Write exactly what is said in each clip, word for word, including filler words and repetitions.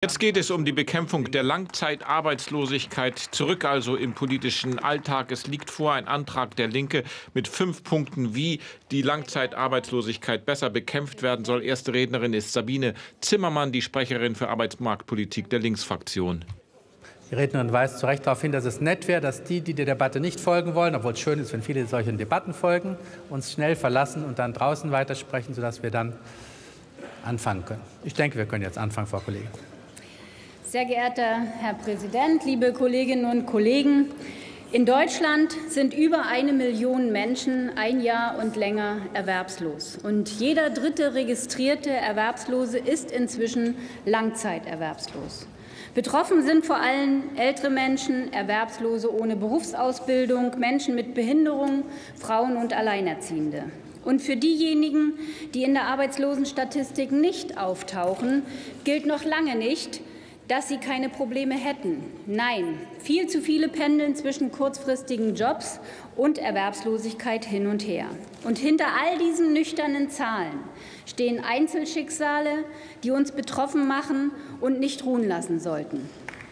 Jetzt geht es um die Bekämpfung der Langzeitarbeitslosigkeit. Zurück also im politischen Alltag. Es liegt vor ein Antrag der Linke mit fünf Punkten, wie die Langzeitarbeitslosigkeit besser bekämpft werden soll. Erste Rednerin ist Sabine Zimmermann, die Sprecherin für Arbeitsmarktpolitik der Linksfraktion. Die Rednerin weist zu Recht darauf hin, dass es nett wäre, dass die, die der Debatte nicht folgen wollen, obwohl es schön ist, wenn viele solchen Debatten folgen, uns schnell verlassen und dann draußen weitersprechen, sodass wir dann anfangen können. Ich denke, wir können jetzt anfangen, Frau Kollegin. Sehr geehrter Herr Präsident, liebe Kolleginnen und Kollegen! In Deutschland sind über eine Million Menschen ein Jahr und länger erwerbslos. Und jeder dritte registrierte Erwerbslose ist inzwischen langzeiterwerbslos. Betroffen sind vor allem ältere Menschen, Erwerbslose ohne Berufsausbildung, Menschen mit Behinderung, Frauen und Alleinerziehende. Und für diejenigen, die in der Arbeitslosenstatistik nicht auftauchen, gilt noch lange nicht, dass sie keine Probleme hätten. Nein, viel zu viele pendeln zwischen kurzfristigen Jobs und Erwerbslosigkeit hin und her. Und hinter all diesen nüchternen Zahlen stehen Einzelschicksale, die uns betroffen machen und nicht ruhen lassen sollten.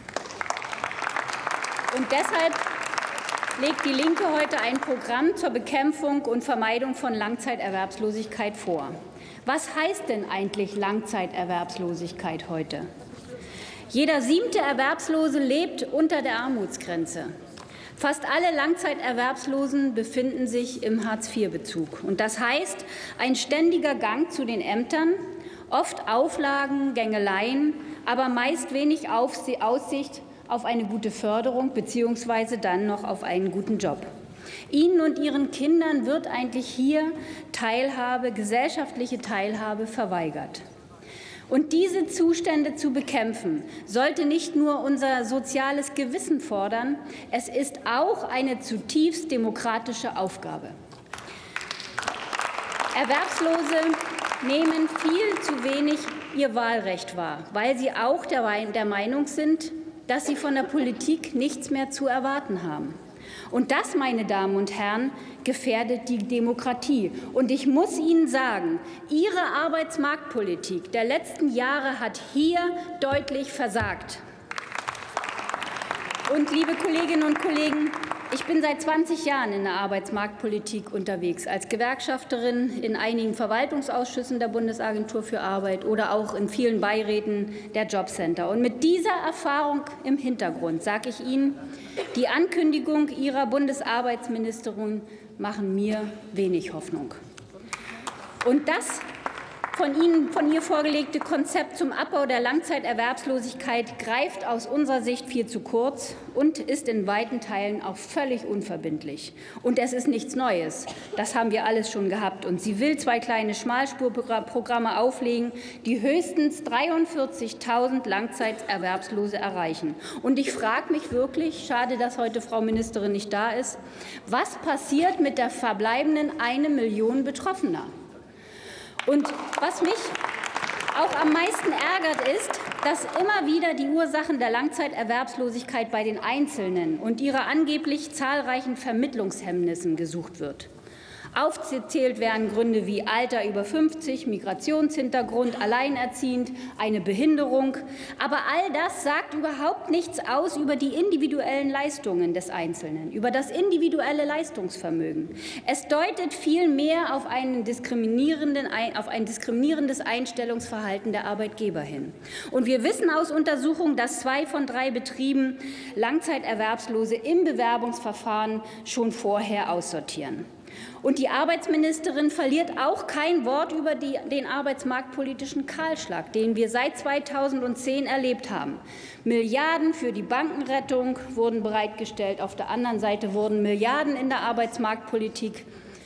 Und deshalb legt die Linke heute ein Programm zur Bekämpfung und Vermeidung von Langzeiterwerbslosigkeit vor. Was heißt denn eigentlich Langzeiterwerbslosigkeit heute? Jeder siebte Erwerbslose lebt unter der Armutsgrenze. Fast alle Langzeiterwerbslosen befinden sich im Hartz vier Bezug. Und das heißt, ein ständiger Gang zu den Ämtern, oft Auflagen, Gängeleien, aber meist wenig Aussicht auf eine gute Förderung bzw. dann noch auf einen guten Job. Ihnen und Ihren Kindern wird eigentlich hier Teilhabe, gesellschaftliche Teilhabe verweigert. Und diese Zustände zu bekämpfen, sollte nicht nur unser soziales Gewissen fordern, es ist auch eine zutiefst demokratische Aufgabe. Erwerbslose nehmen viel zu wenig ihr Wahlrecht wahr, weil sie auch der Meinung sind, dass sie von der Politik nichts mehr zu erwarten haben. Und das, meine Damen und Herren, gefährdet die Demokratie. Und ich muss Ihnen sagen, Ihre Arbeitsmarktpolitik der letzten Jahre hat hier deutlich versagt. Und, liebe Kolleginnen und Kollegen, ich bin seit zwanzig Jahren in der Arbeitsmarktpolitik unterwegs, als Gewerkschafterin in einigen Verwaltungsausschüssen der Bundesagentur für Arbeit oder auch in vielen Beiräten der Jobcenter. Und mit dieser Erfahrung im Hintergrund sage ich Ihnen, die Ankündigung Ihrer Bundesarbeitsministerin machen mir wenig Hoffnung. Und das von Ihnen, von ihr vorgelegte Konzept zum Abbau der Langzeiterwerbslosigkeit greift aus unserer Sicht viel zu kurz und ist in weiten Teilen auch völlig unverbindlich. Und es ist nichts Neues. Das haben wir alles schon gehabt. Und sie will zwei kleine Schmalspurprogramme auflegen, die höchstens dreiundvierzigtausend Langzeiterwerbslose erreichen. Und ich frage mich wirklich, schade, dass heute Frau Ministerin nicht da ist, was passiert mit der verbleibenden eine Million Betroffener? Und was mich auch am meisten ärgert, ist, dass immer wieder die Ursachen der Langzeiterwerbslosigkeit bei den Einzelnen und ihrer angeblich zahlreichen Vermittlungshemmnissen gesucht wird. Aufgezählt werden Gründe wie Alter über fünfzig, Migrationshintergrund, alleinerziehend, eine Behinderung. Aber all das sagt überhaupt nichts aus über die individuellen Leistungen des Einzelnen, über das individuelle Leistungsvermögen. Es deutet vielmehr auf, einen diskriminierenden, auf ein diskriminierendes Einstellungsverhalten der Arbeitgeber hin. Und wir wissen aus Untersuchungen, dass zwei von drei Betrieben Langzeiterwerbslose im Bewerbungsverfahren schon vorher aussortieren. Und die Arbeitsministerin verliert auch kein Wort über die, den arbeitsmarktpolitischen Kahlschlag, den wir seit zweitausendzehn erlebt haben. Milliarden für die Bankenrettung wurden bereitgestellt. Auf der anderen Seite wurden Milliarden in der Arbeitsmarktpolitik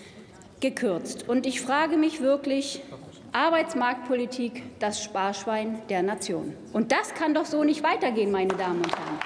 gekürzt. Und ich frage mich wirklich, Arbeitsmarktpolitik, das Sparschwein der Nation. Und das kann doch so nicht weitergehen, meine Damen und Herren.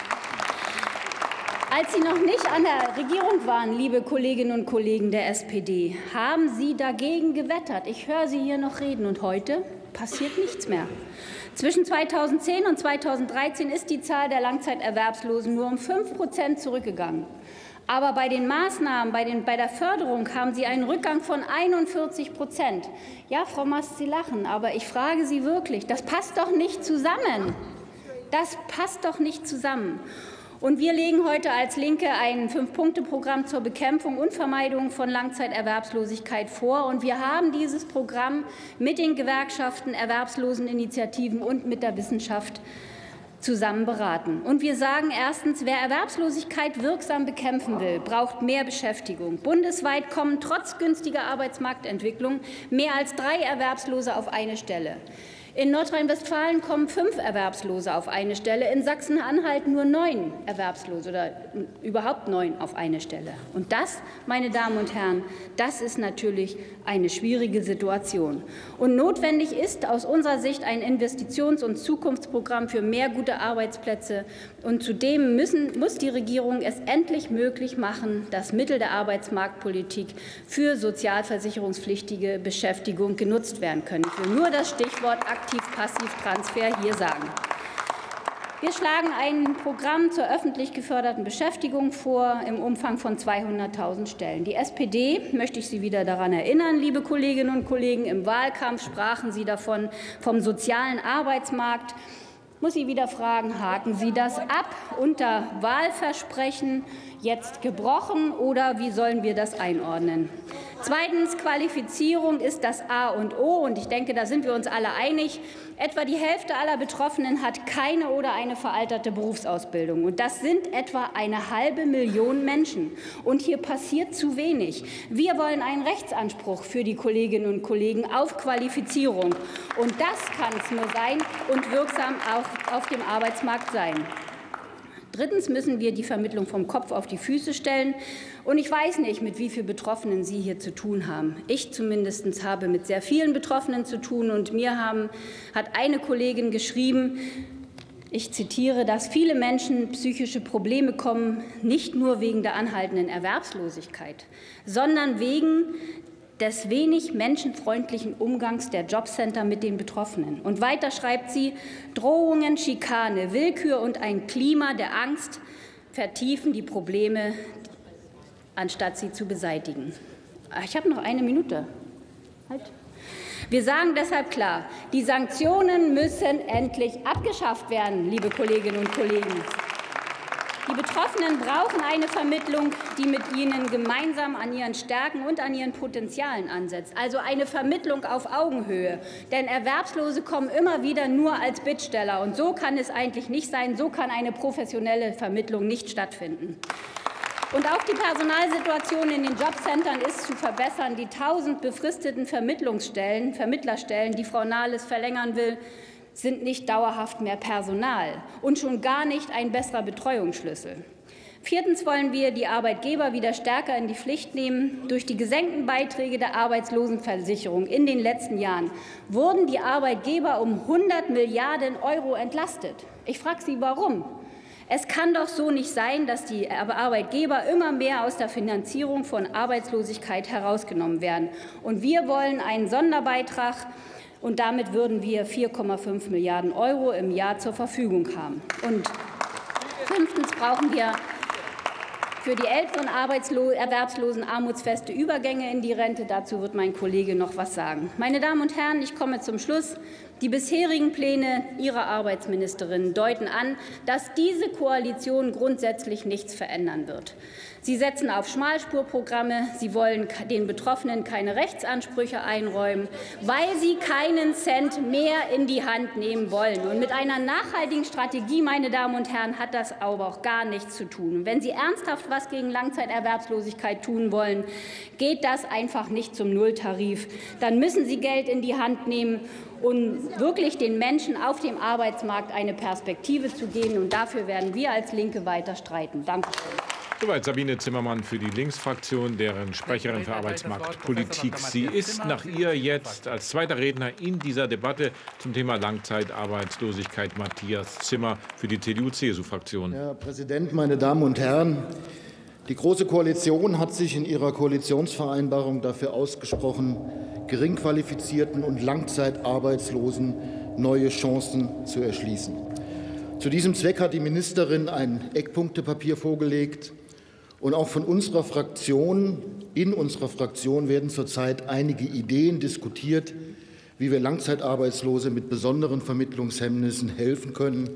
Als Sie noch nicht an der Regierung waren, liebe Kolleginnen und Kollegen der S P D, haben Sie dagegen gewettert. Ich höre Sie hier noch reden, und heute passiert nichts mehr. Zwischen zweitausendzehn und zweitausenddreizehn ist die Zahl der Langzeiterwerbslosen nur um fünf Prozent zurückgegangen. Aber bei den Maßnahmen, bei, den, bei der Förderung haben Sie einen Rückgang von einundvierzig Prozent. Ja, Frau Mast, Sie lachen, aber ich frage Sie wirklich, das passt doch nicht zusammen. Das passt doch nicht zusammen. Und wir legen heute als Linke ein Fünf-Punkte-Programm zur Bekämpfung und Vermeidung von Langzeiterwerbslosigkeit vor. Und wir haben dieses Programm mit den Gewerkschaften, Erwerbsloseninitiativen und mit der Wissenschaft zusammen beraten. Und wir sagen erstens, wer Erwerbslosigkeit wirksam bekämpfen will, braucht mehr Beschäftigung. Bundesweit kommen trotz günstiger Arbeitsmarktentwicklung mehr als drei Erwerbslose auf eine Stelle. In Nordrhein-Westfalen kommen fünf Erwerbslose auf eine Stelle, in Sachsen-Anhalt nur neun Erwerbslose oder überhaupt neun auf eine Stelle. Und das, meine Damen und Herren, das ist natürlich eine schwierige Situation. Und notwendig ist aus unserer Sicht ein Investitions- und Zukunftsprogramm für mehr gute Arbeitsplätze. Und zudem müssen, muss die Regierung es endlich möglich machen, dass Mittel der Arbeitsmarktpolitik für sozialversicherungspflichtige Beschäftigung genutzt werden können. Ich will nur das Stichwort Aktiv-Passiv-Transfer hier sagen. Wir schlagen ein Programm zur öffentlich geförderten Beschäftigung vor im Umfang von zweihunderttausend Stellen. Die S P D, möchte ich Sie wieder daran erinnern, liebe Kolleginnen und Kollegen, im Wahlkampf sprachen Sie davon, vom sozialen Arbeitsmarkt. Muss ich wieder fragen, haken Sie das ab unter Wahlversprechen, jetzt gebrochen, oder wie sollen wir das einordnen? Zweitens, Qualifizierung ist das A und O, und ich denke, da sind wir uns alle einig. Etwa die Hälfte aller Betroffenen hat keine oder eine veralterte Berufsausbildung. Und das sind etwa eine halbe Million Menschen. Und hier passiert zu wenig. Wir wollen einen Rechtsanspruch für die Kolleginnen und Kollegen auf Qualifizierung. Und das kann es nur sein und wirksam auch auf dem Arbeitsmarkt sein. Drittens müssen wir die Vermittlung vom Kopf auf die Füße stellen. Und ich weiß nicht, mit wie vielen Betroffenen Sie hier zu tun haben. Ich zumindest habe mit sehr vielen Betroffenen zu tun. Und mir haben, hat eine Kollegin geschrieben, ich zitiere, dass viele Menschen psychische Probleme kommen, nicht nur wegen der anhaltenden Erwerbslosigkeit, sondern wegen des wenig menschenfreundlichen Umgangs der Jobcenter mit den Betroffenen. Und weiter schreibt sie, Drohungen, Schikane, Willkür und ein Klima der Angst vertiefen die Probleme, anstatt sie zu beseitigen. Ich habe noch eine Minute. Halt. Wir sagen deshalb klar, die Sanktionen müssen endlich abgeschafft werden, liebe Kolleginnen und Kollegen. Die Betroffenen brauchen eine Vermittlung, die mit ihnen gemeinsam an ihren Stärken und an ihren Potenzialen ansetzt. Also eine Vermittlung auf Augenhöhe. Denn Erwerbslose kommen immer wieder nur als Bittsteller. Und so kann es eigentlich nicht sein. So kann eine professionelle Vermittlung nicht stattfinden. Und auch die Personalsituation in den Jobcentern ist zu verbessern. Die tausend befristeten Vermittlungsstellen, Vermittlerstellen, die Frau Nahles verlängern will, sind nicht dauerhaft mehr Personal und schon gar nicht ein besserer Betreuungsschlüssel. Viertens wollen wir die Arbeitgeber wieder stärker in die Pflicht nehmen. Durch die gesenkten Beiträge der Arbeitslosenversicherung in den letzten Jahren wurden die Arbeitgeber um hundert Milliarden Euro entlastet. Ich frage Sie, warum? Es kann doch so nicht sein, dass die Arbeitgeber immer mehr aus der Finanzierung von Arbeitslosigkeit herausgenommen werden. Und wir wollen einen Sonderbeitrag, und damit würden wir vier Komma fünf Milliarden Euro im Jahr zur Verfügung haben. Und fünftens brauchen wir für die älteren Erwerbslosen armutsfeste Übergänge in die Rente. Dazu wird mein Kollege noch was sagen. Meine Damen und Herren, ich komme zum Schluss. Die bisherigen Pläne Ihrer Arbeitsministerin deuten an, dass diese Koalition grundsätzlich nichts verändern wird. Sie setzen auf Schmalspurprogramme. Sie wollen den Betroffenen keine Rechtsansprüche einräumen, weil sie keinen Cent mehr in die Hand nehmen wollen. Und mit einer nachhaltigen Strategie, meine Damen und Herren, hat das aber auch gar nichts zu tun. Und wenn Sie ernsthaft was gegen Langzeiterwerbslosigkeit tun wollen, geht das einfach nicht zum Nulltarif. Dann müssen Sie Geld in die Hand nehmen, um wirklich den Menschen auf dem Arbeitsmarkt eine Perspektive zu geben. Und dafür werden wir als Linke weiter streiten. Danke schön. Soweit Sabine Zimmermann für die Linksfraktion, deren Sprecherin für Arbeitsmarktpolitik sie ist. Nach ihr jetzt als zweiter Redner in dieser Debatte zum Thema Langzeitarbeitslosigkeit Matthias Zimmer für die C D U-C S U-Fraktion. Herr Präsident, meine Damen und Herren! Die Große Koalition hat sich in ihrer Koalitionsvereinbarung dafür ausgesprochen, geringqualifizierten und Langzeitarbeitslosen neue Chancen zu erschließen. Zu diesem Zweck hat die Ministerin ein Eckpunktepapier vorgelegt. Und auch von unserer Fraktion, in unserer Fraktion werden zurzeit einige Ideen diskutiert, wie wir Langzeitarbeitslose mit besonderen Vermittlungshemmnissen helfen können.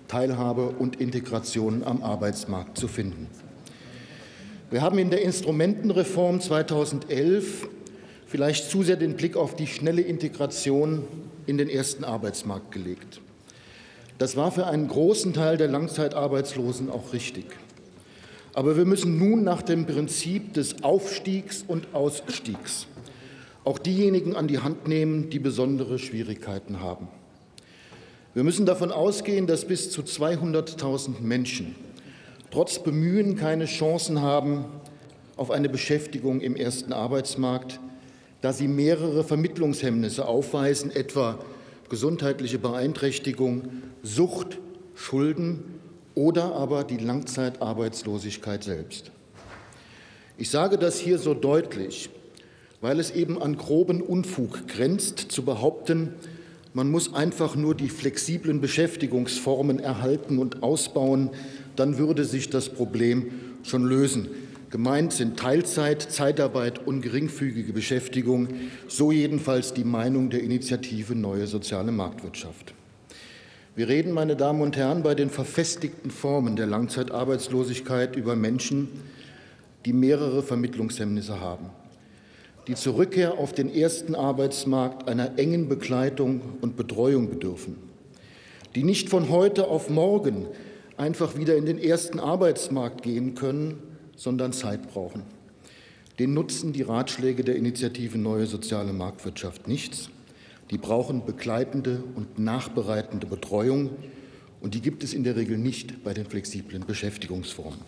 Teilhabe und Integration am Arbeitsmarkt zu finden. Wir haben in der Instrumentenreform zweitausendelf vielleicht zu sehr den Blick auf die schnelle Integration in den ersten Arbeitsmarkt gelegt. Das war für einen großen Teil der Langzeitarbeitslosen auch richtig. Aber wir müssen nun nach dem Prinzip des Aufstiegs und Ausstiegs auch diejenigen an die Hand nehmen, die besondere Schwierigkeiten haben. Wir müssen davon ausgehen, dass bis zu zweihunderttausend Menschen trotz Bemühen keine Chancen haben auf eine Beschäftigung im ersten Arbeitsmarkt, da sie mehrere Vermittlungshemmnisse aufweisen, etwa gesundheitliche Beeinträchtigung, Sucht, Schulden oder aber die Langzeitarbeitslosigkeit selbst. Ich sage das hier so deutlich, weil es eben an groben Unfug grenzt, zu behaupten, man muss einfach nur die flexiblen Beschäftigungsformen erhalten und ausbauen, dann würde sich das Problem schon lösen. Gemeint sind Teilzeit, Zeitarbeit und geringfügige Beschäftigung, so jedenfalls die Meinung der Initiative Neue Soziale Marktwirtschaft. Wir reden, meine Damen und Herren, bei den verfestigten Formen der Langzeitarbeitslosigkeit über Menschen, die mehrere Vermittlungshemmnisse haben, die zur Rückkehr auf den ersten Arbeitsmarkt einer engen Begleitung und Betreuung bedürfen, die nicht von heute auf morgen einfach wieder in den ersten Arbeitsmarkt gehen können, sondern Zeit brauchen. Den nutzen die Ratschläge der Initiative Neue Soziale Marktwirtschaft nichts. Die brauchen begleitende und nachbereitende Betreuung, und die gibt es in der Regel nicht bei den flexiblen Beschäftigungsformen.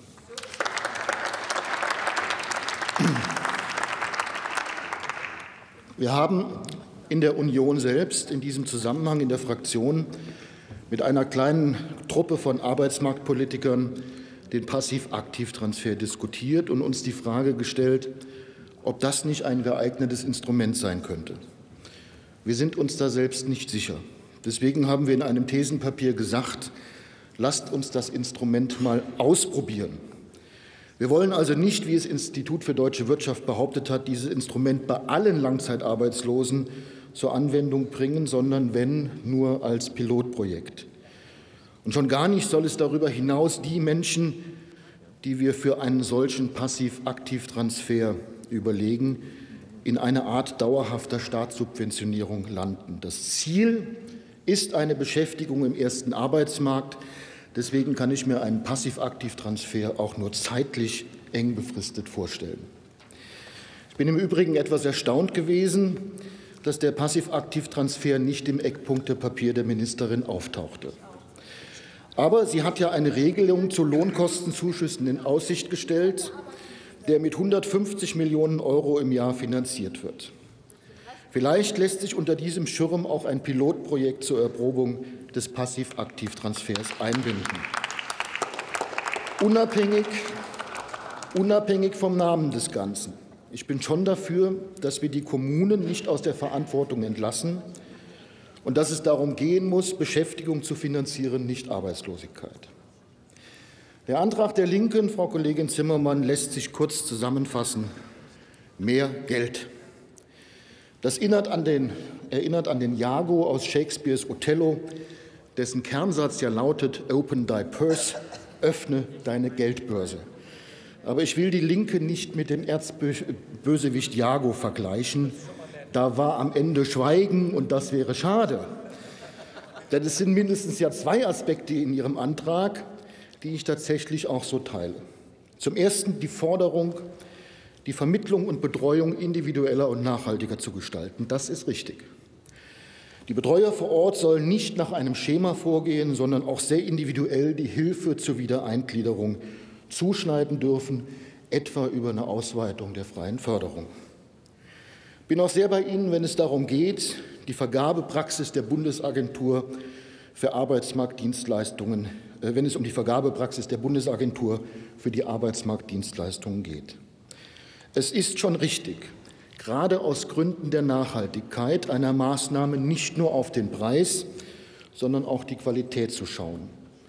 Wir haben in der Union selbst in diesem Zusammenhang in der Fraktion mit einer kleinen Truppe von Arbeitsmarktpolitikern den Passiv-Aktiv-Transfer diskutiert und uns die Frage gestellt, ob das nicht ein geeignetes Instrument sein könnte. Wir sind uns da selbst nicht sicher. Deswegen haben wir in einem Thesenpapier gesagt, lasst uns das Instrument mal ausprobieren. Wir wollen also nicht, wie es das Institut für deutsche Wirtschaft behauptet hat, dieses Instrument bei allen Langzeitarbeitslosen zur Anwendung bringen, sondern wenn nur als Pilotprojekt. Und schon gar nicht soll es darüber hinaus die Menschen, die wir für einen solchen Passiv-Aktiv-Transfer überlegen, in eine Art dauerhafter Staatssubventionierung landen. Das Ziel ist eine Beschäftigung im ersten Arbeitsmarkt. Deswegen kann ich mir einen Passiv-Aktiv-Transfer auch nur zeitlich eng befristet vorstellen. Ich bin im Übrigen etwas erstaunt gewesen, dass der Passiv-Aktiv-Transfer nicht im Eckpunktepapier der Ministerin auftauchte. Aber sie hat ja eine Regelung zu Lohnkostenzuschüssen in Aussicht gestellt, der mit hundertfünfzig Millionen Euro im Jahr finanziert wird. Vielleicht lässt sich unter diesem Schirm auch ein Pilotprojekt zur Erprobung des Passiv-Aktiv-Transfers einbinden. Unabhängig, unabhängig vom Namen des Ganzen. Ich bin schon dafür, dass wir die Kommunen nicht aus der Verantwortung entlassen und dass es darum gehen muss, Beschäftigung zu finanzieren, nicht Arbeitslosigkeit. Der Antrag der Linken, Frau Kollegin Zimmermann, lässt sich kurz zusammenfassen. Mehr Geld. Das erinnert an den, erinnert an den Iago aus Shakespeares Othello, dessen Kernsatz ja lautet, Open thy purse, öffne deine Geldbörse. Aber ich will die Linke nicht mit dem Erzbösewicht Iago vergleichen. Da war am Ende Schweigen, und das wäre schade. Denn es sind mindestens ja zwei Aspekte in Ihrem Antrag, die ich tatsächlich auch so teile. Zum Ersten die Forderung, die Vermittlung und Betreuung individueller und nachhaltiger zu gestalten. Das ist richtig. Die Betreuer vor Ort sollen nicht nach einem Schema vorgehen, sondern auch sehr individuell die Hilfe zur Wiedereingliederung zuschneiden dürfen, etwa über eine Ausweitung der freien Förderung. Ich bin auch sehr bei Ihnen, wenn es darum geht, die Vergabepraxis der Bundesagentur für Arbeitsmarktdienstleistungen, äh, wenn es um die Vergabepraxis der Bundesagentur für die Arbeitsmarktdienstleistungen geht. Es ist schon richtig, gerade aus Gründen der Nachhaltigkeit einer Maßnahme nicht nur auf den Preis, sondern auch die Qualität zu schauen.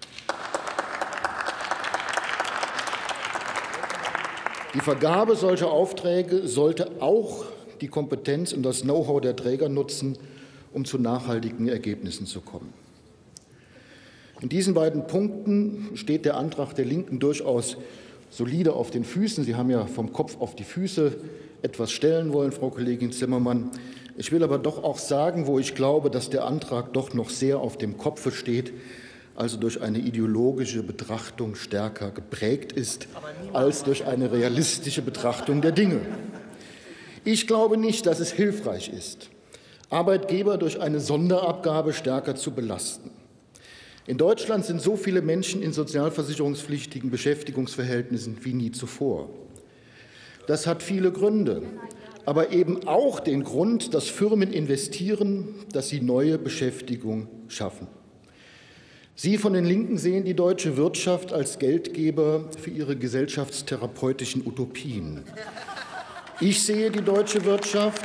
Die Vergabe solcher Aufträge sollte auch die Kompetenz und das Know-how der Träger nutzen, um zu nachhaltigen Ergebnissen zu kommen. In diesen beiden Punkten steht der Antrag der Linken durchaus solide auf den Füßen. Sie haben ja vom Kopf auf die Füße etwas stellen wollen, Frau Kollegin Zimmermann. Ich will aber doch auch sagen, wo ich glaube, dass der Antrag doch noch sehr auf dem Kopfe steht, also durch eine ideologische Betrachtung stärker geprägt ist als durch eine realistische Betrachtung der Dinge. Ich glaube nicht, dass es hilfreich ist, Arbeitgeber durch eine Sonderabgabe stärker zu belasten. In Deutschland sind so viele Menschen in sozialversicherungspflichtigen Beschäftigungsverhältnissen wie nie zuvor. Das hat viele Gründe, aber eben auch den Grund, dass Firmen investieren, dass sie neue Beschäftigung schaffen. Sie von den Linken sehen die deutsche Wirtschaft als Geldgeber für ihre gesellschaftstherapeutischen Utopien. Ich sehe die deutsche Wirtschaft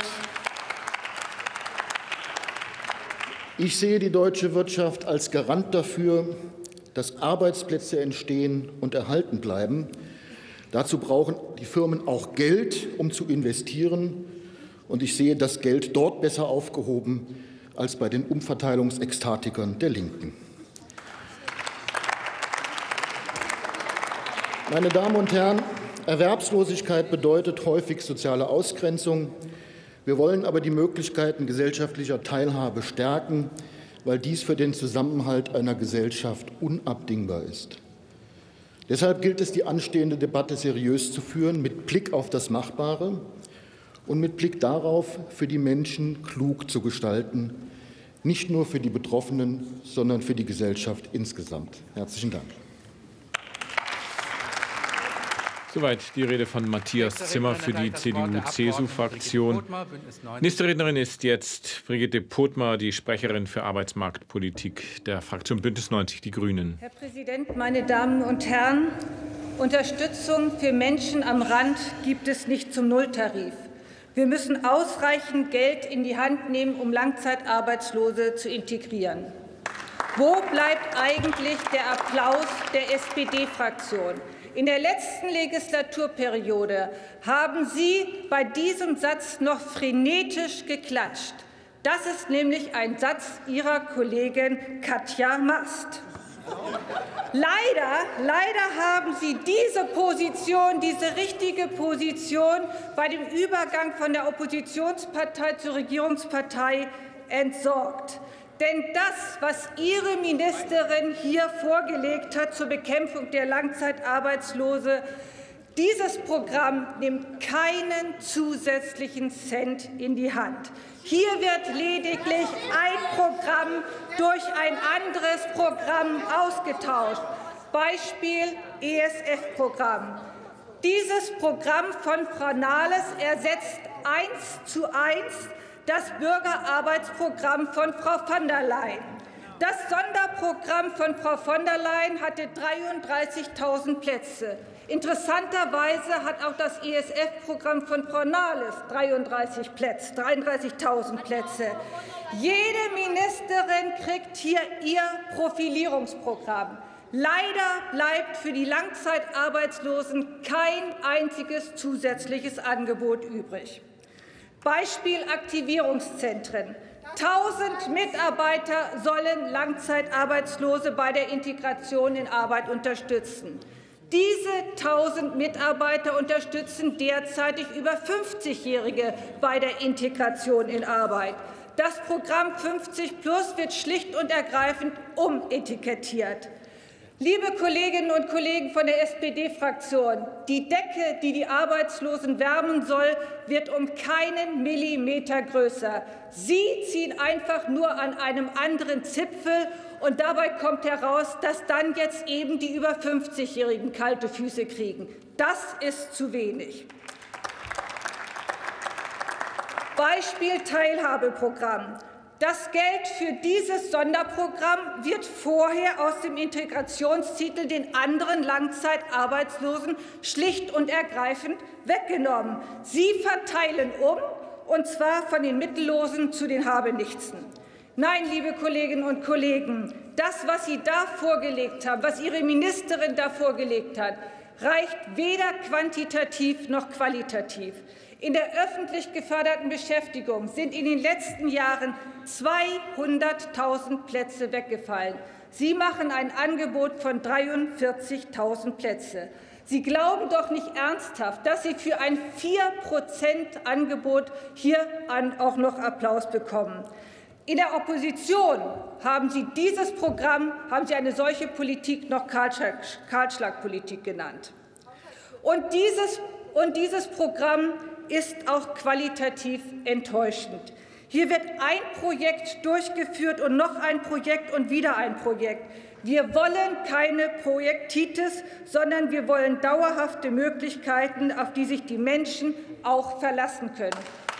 Ich sehe die deutsche Wirtschaft als Garant dafür, dass Arbeitsplätze entstehen und erhalten bleiben. Dazu brauchen die Firmen auch Geld, um zu investieren. Und ich sehe das Geld dort besser aufgehoben als bei den Umverteilungsekstatikern der Linken. Meine Damen und Herren, Erwerbslosigkeit bedeutet häufig soziale Ausgrenzung. Wir wollen aber die Möglichkeiten gesellschaftlicher Teilhabe stärken, weil dies für den Zusammenhalt einer Gesellschaft unabdingbar ist. Deshalb gilt es, die anstehende Debatte seriös zu führen, mit Blick auf das Machbare und mit Blick darauf, für die Menschen klug zu gestalten, nicht nur für die Betroffenen, sondern für die Gesellschaft insgesamt. Herzlichen Dank. Soweit die Rede von Matthias Zimmer für die C D U-C S U-Fraktion. Nächste Rednerin ist jetzt Brigitte Pothmer, die Sprecherin für Arbeitsmarktpolitik der Fraktion Bündnis neunzig Die Grünen. Herr Präsident, meine Damen und Herren! Unterstützung für Menschen am Rand gibt es nicht zum Nulltarif. Wir müssen ausreichend Geld in die Hand nehmen, um Langzeitarbeitslose zu integrieren. Wo bleibt eigentlich der Applaus der S P D-Fraktion? In der letzten Legislaturperiode haben Sie bei diesem Satz noch frenetisch geklatscht. Das ist nämlich ein Satz Ihrer Kollegin Katja Mast. Leider, leider haben Sie diese Position, diese richtige Position bei dem Übergang von der Oppositionspartei zur Regierungspartei entsorgt. Denn das, was Ihre Ministerin hier vorgelegt hat zur Bekämpfung der Langzeitarbeitslose, dieses Programm nimmt keinen zusätzlichen Cent in die Hand. Hier wird lediglich ein Programm durch ein anderes Programm ausgetauscht. Beispiel E S F-Programm. Dieses Programm von Frau Nahles ersetzt eins zu eins das Bürgerarbeitsprogramm von Frau von der Leyen. Das Sonderprogramm von Frau von der Leyen hatte dreiunddreißigtausend Plätze. Interessanterweise hat auch das E S F-Programm von Frau Nahles dreiunddreißigtausend Plätze. Jede Ministerin kriegt hier ihr Profilierungsprogramm. Leider bleibt für die Langzeitarbeitslosen kein einziges zusätzliches Angebot übrig. Beispiel Aktivierungszentren. tausend Mitarbeiter sollen Langzeitarbeitslose bei der Integration in Arbeit unterstützen. Diese tausend Mitarbeiter unterstützen derzeitig über fünfzigjährige bei der Integration in Arbeit. Das Programm fünfzig plus wird schlicht und ergreifend umetikettiert. Liebe Kolleginnen und Kollegen von der S P D-Fraktion, die Decke, die die Arbeitslosen wärmen soll, wird um keinen Millimeter größer. Sie ziehen einfach nur an einem anderen Zipfel, und dabei kommt heraus, dass dann jetzt eben die über fünfzigjährigen kalte Füße kriegen. Das ist zu wenig. Beispiel Teilhabeprogramm. Das Geld für dieses Sonderprogramm wird vorher aus dem Integrationstitel den anderen Langzeitarbeitslosen schlicht und ergreifend weggenommen. Sie verteilen um, und zwar von den Mittellosen zu den Habenichtsen. Nein, liebe Kolleginnen und Kollegen, das, was Sie da vorgelegt haben, was Ihre Ministerin da vorgelegt hat, reicht weder quantitativ noch qualitativ. In der öffentlich geförderten Beschäftigung sind in den letzten Jahren zweihunderttausend Plätze weggefallen. Sie machen ein Angebot von dreiundvierzigtausend Plätze. Sie glauben doch nicht ernsthaft, dass Sie für ein vier Prozent Angebot hier auch noch Applaus bekommen. In der Opposition haben Sie dieses Programm, haben Sie eine solche Politik noch Kahlschlagpolitik genannt. Und dieses, und dieses Programm ist auch qualitativ enttäuschend. Hier wird ein Projekt durchgeführt und noch ein Projekt und wieder ein Projekt. Wir wollen keine Projektitis, sondern wir wollen dauerhafte Möglichkeiten, auf die sich die Menschen auch verlassen können.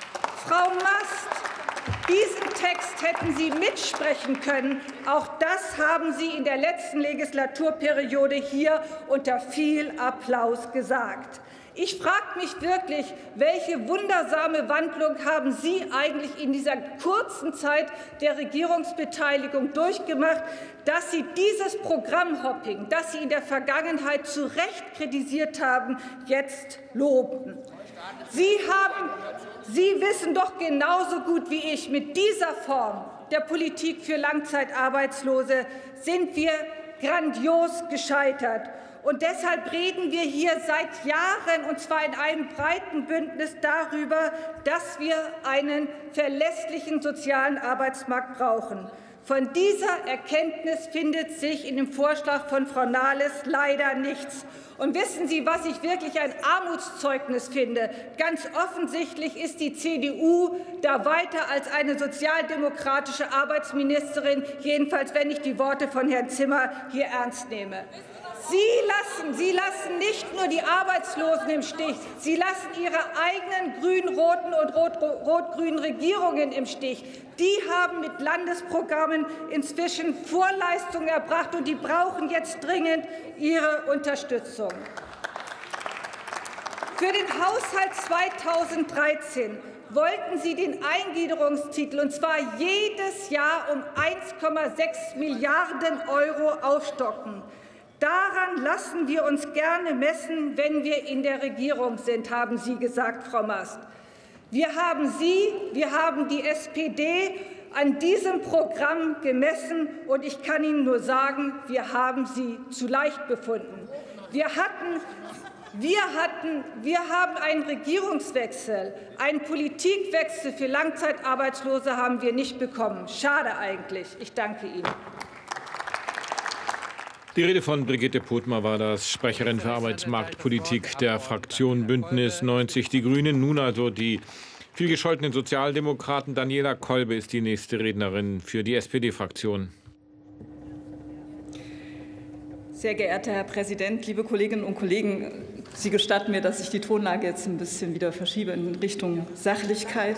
Frau Mast, diesen Text hätten Sie mitsprechen können. Auch das haben Sie in der letzten Legislaturperiode hier unter viel Applaus gesagt. Ich frage mich wirklich, welche wundersame Wandlung haben Sie eigentlich in dieser kurzen Zeit der Regierungsbeteiligung durchgemacht, dass Sie dieses Programmhopping, das Sie in der Vergangenheit zu Recht kritisiert haben, jetzt loben. Sie haben, Sie wissen doch genauso gut wie ich, mit dieser Form der Politik für Langzeitarbeitslose sind wir grandios gescheitert. Und deshalb reden wir hier seit Jahren, und zwar in einem breiten Bündnis, darüber, dass wir einen verlässlichen sozialen Arbeitsmarkt brauchen. Von dieser Erkenntnis findet sich in dem Vorschlag von Frau Nahles leider nichts. Und wissen Sie, was ich wirklich ein Armutszeugnis finde? Ganz offensichtlich ist die C D U da weiter als eine sozialdemokratische Arbeitsministerin, jedenfalls wenn ich die Worte von Herrn Zimmer hier ernst nehme. Sie lassen, Sie lassen nicht nur die Arbeitslosen im Stich, Sie lassen Ihre eigenen grün-roten und rot-grünen Regierungen im Stich. Die haben mit Landesprogrammen inzwischen Vorleistungen erbracht, und die brauchen jetzt dringend Ihre Unterstützung. Für den Haushalt zweitausenddreizehn wollten Sie den Eingliederungstitel, und zwar jedes Jahr um eins Komma sechs Milliarden Euro aufstocken. Daran lassen wir uns gerne messen, wenn wir in der Regierung sind, haben Sie gesagt, Frau Mast. Wir haben Sie, wir haben die S P D an diesem Programm gemessen, und ich kann Ihnen nur sagen, wir haben Sie zu leicht befunden. Wir hatten Wir, hatten, wir haben einen Regierungswechsel, einen Politikwechsel für Langzeitarbeitslose haben wir nicht bekommen. Schade eigentlich. Ich danke Ihnen. Die Rede von Brigitte Pothmer war das, Sprecherin für Arbeitsmarktpolitik der Fraktion Bündnis neunzig Die Grünen. Nun also die vielgescholtenen Sozialdemokraten. Daniela Kolbe ist die nächste Rednerin für die S P D-Fraktion. Sehr geehrter Herr Präsident, liebe Kolleginnen und Kollegen! Sie gestatten mir, dass ich die Tonlage jetzt ein bisschen wieder verschiebe in Richtung Sachlichkeit.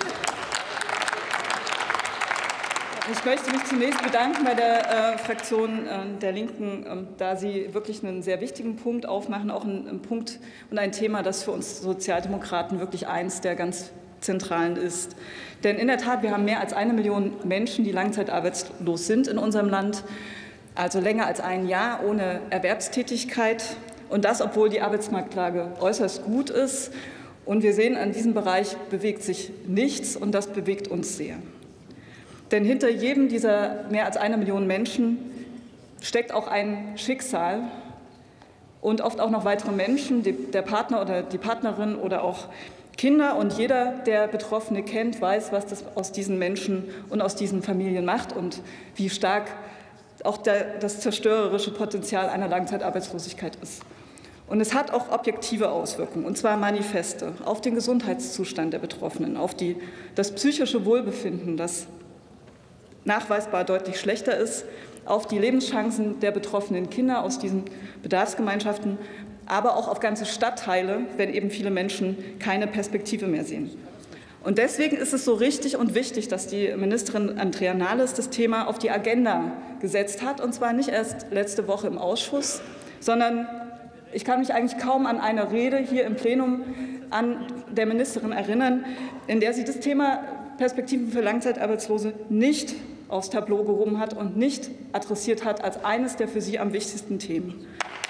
Ich möchte mich zunächst bedanken bei der äh, Fraktion äh, der Linken, äh, da Sie wirklich einen sehr wichtigen Punkt aufmachen, auch einen, einen Punkt und ein Thema, das für uns Sozialdemokraten wirklich eins der ganz zentralen ist. Denn in der Tat, wir haben mehr als eine Million Menschen, die langzeitarbeitslos sind in unserem Land, also länger als ein Jahr ohne Erwerbstätigkeit. Und das, obwohl die Arbeitsmarktlage äußerst gut ist. Und wir sehen, an diesem Bereich bewegt sich nichts, und das bewegt uns sehr. Denn hinter jedem dieser mehr als eine Million Menschen steckt auch ein Schicksal und oft auch noch weitere Menschen, der Partner oder die Partnerin oder auch Kinder. Und jeder, der Betroffene kennt, weiß, was das aus diesen Menschen und aus diesen Familien macht und wie stark auch der, das zerstörerische Potenzial einer Langzeitarbeitslosigkeit ist. Und es hat auch objektive Auswirkungen, und zwar manifeste, auf den Gesundheitszustand der Betroffenen, auf die, das psychische Wohlbefinden, das nachweisbar deutlich schlechter ist, auf die Lebenschancen der betroffenen Kinder aus diesen Bedarfsgemeinschaften, aber auch auf ganze Stadtteile, wenn eben viele Menschen keine Perspektive mehr sehen. Und deswegen ist es so richtig und wichtig, dass die Ministerin Andrea Nahles das Thema auf die Agenda gesetzt hat, und zwar nicht erst letzte Woche im Ausschuss, sondern ich kann mich eigentlich kaum an eine Rede hier im Plenum an der Ministerin erinnern, in der sie das Thema Perspektiven für Langzeitarbeitslose nicht aufs Tableau gehoben hat und nicht adressiert hat als eines der für sie am wichtigsten Themen.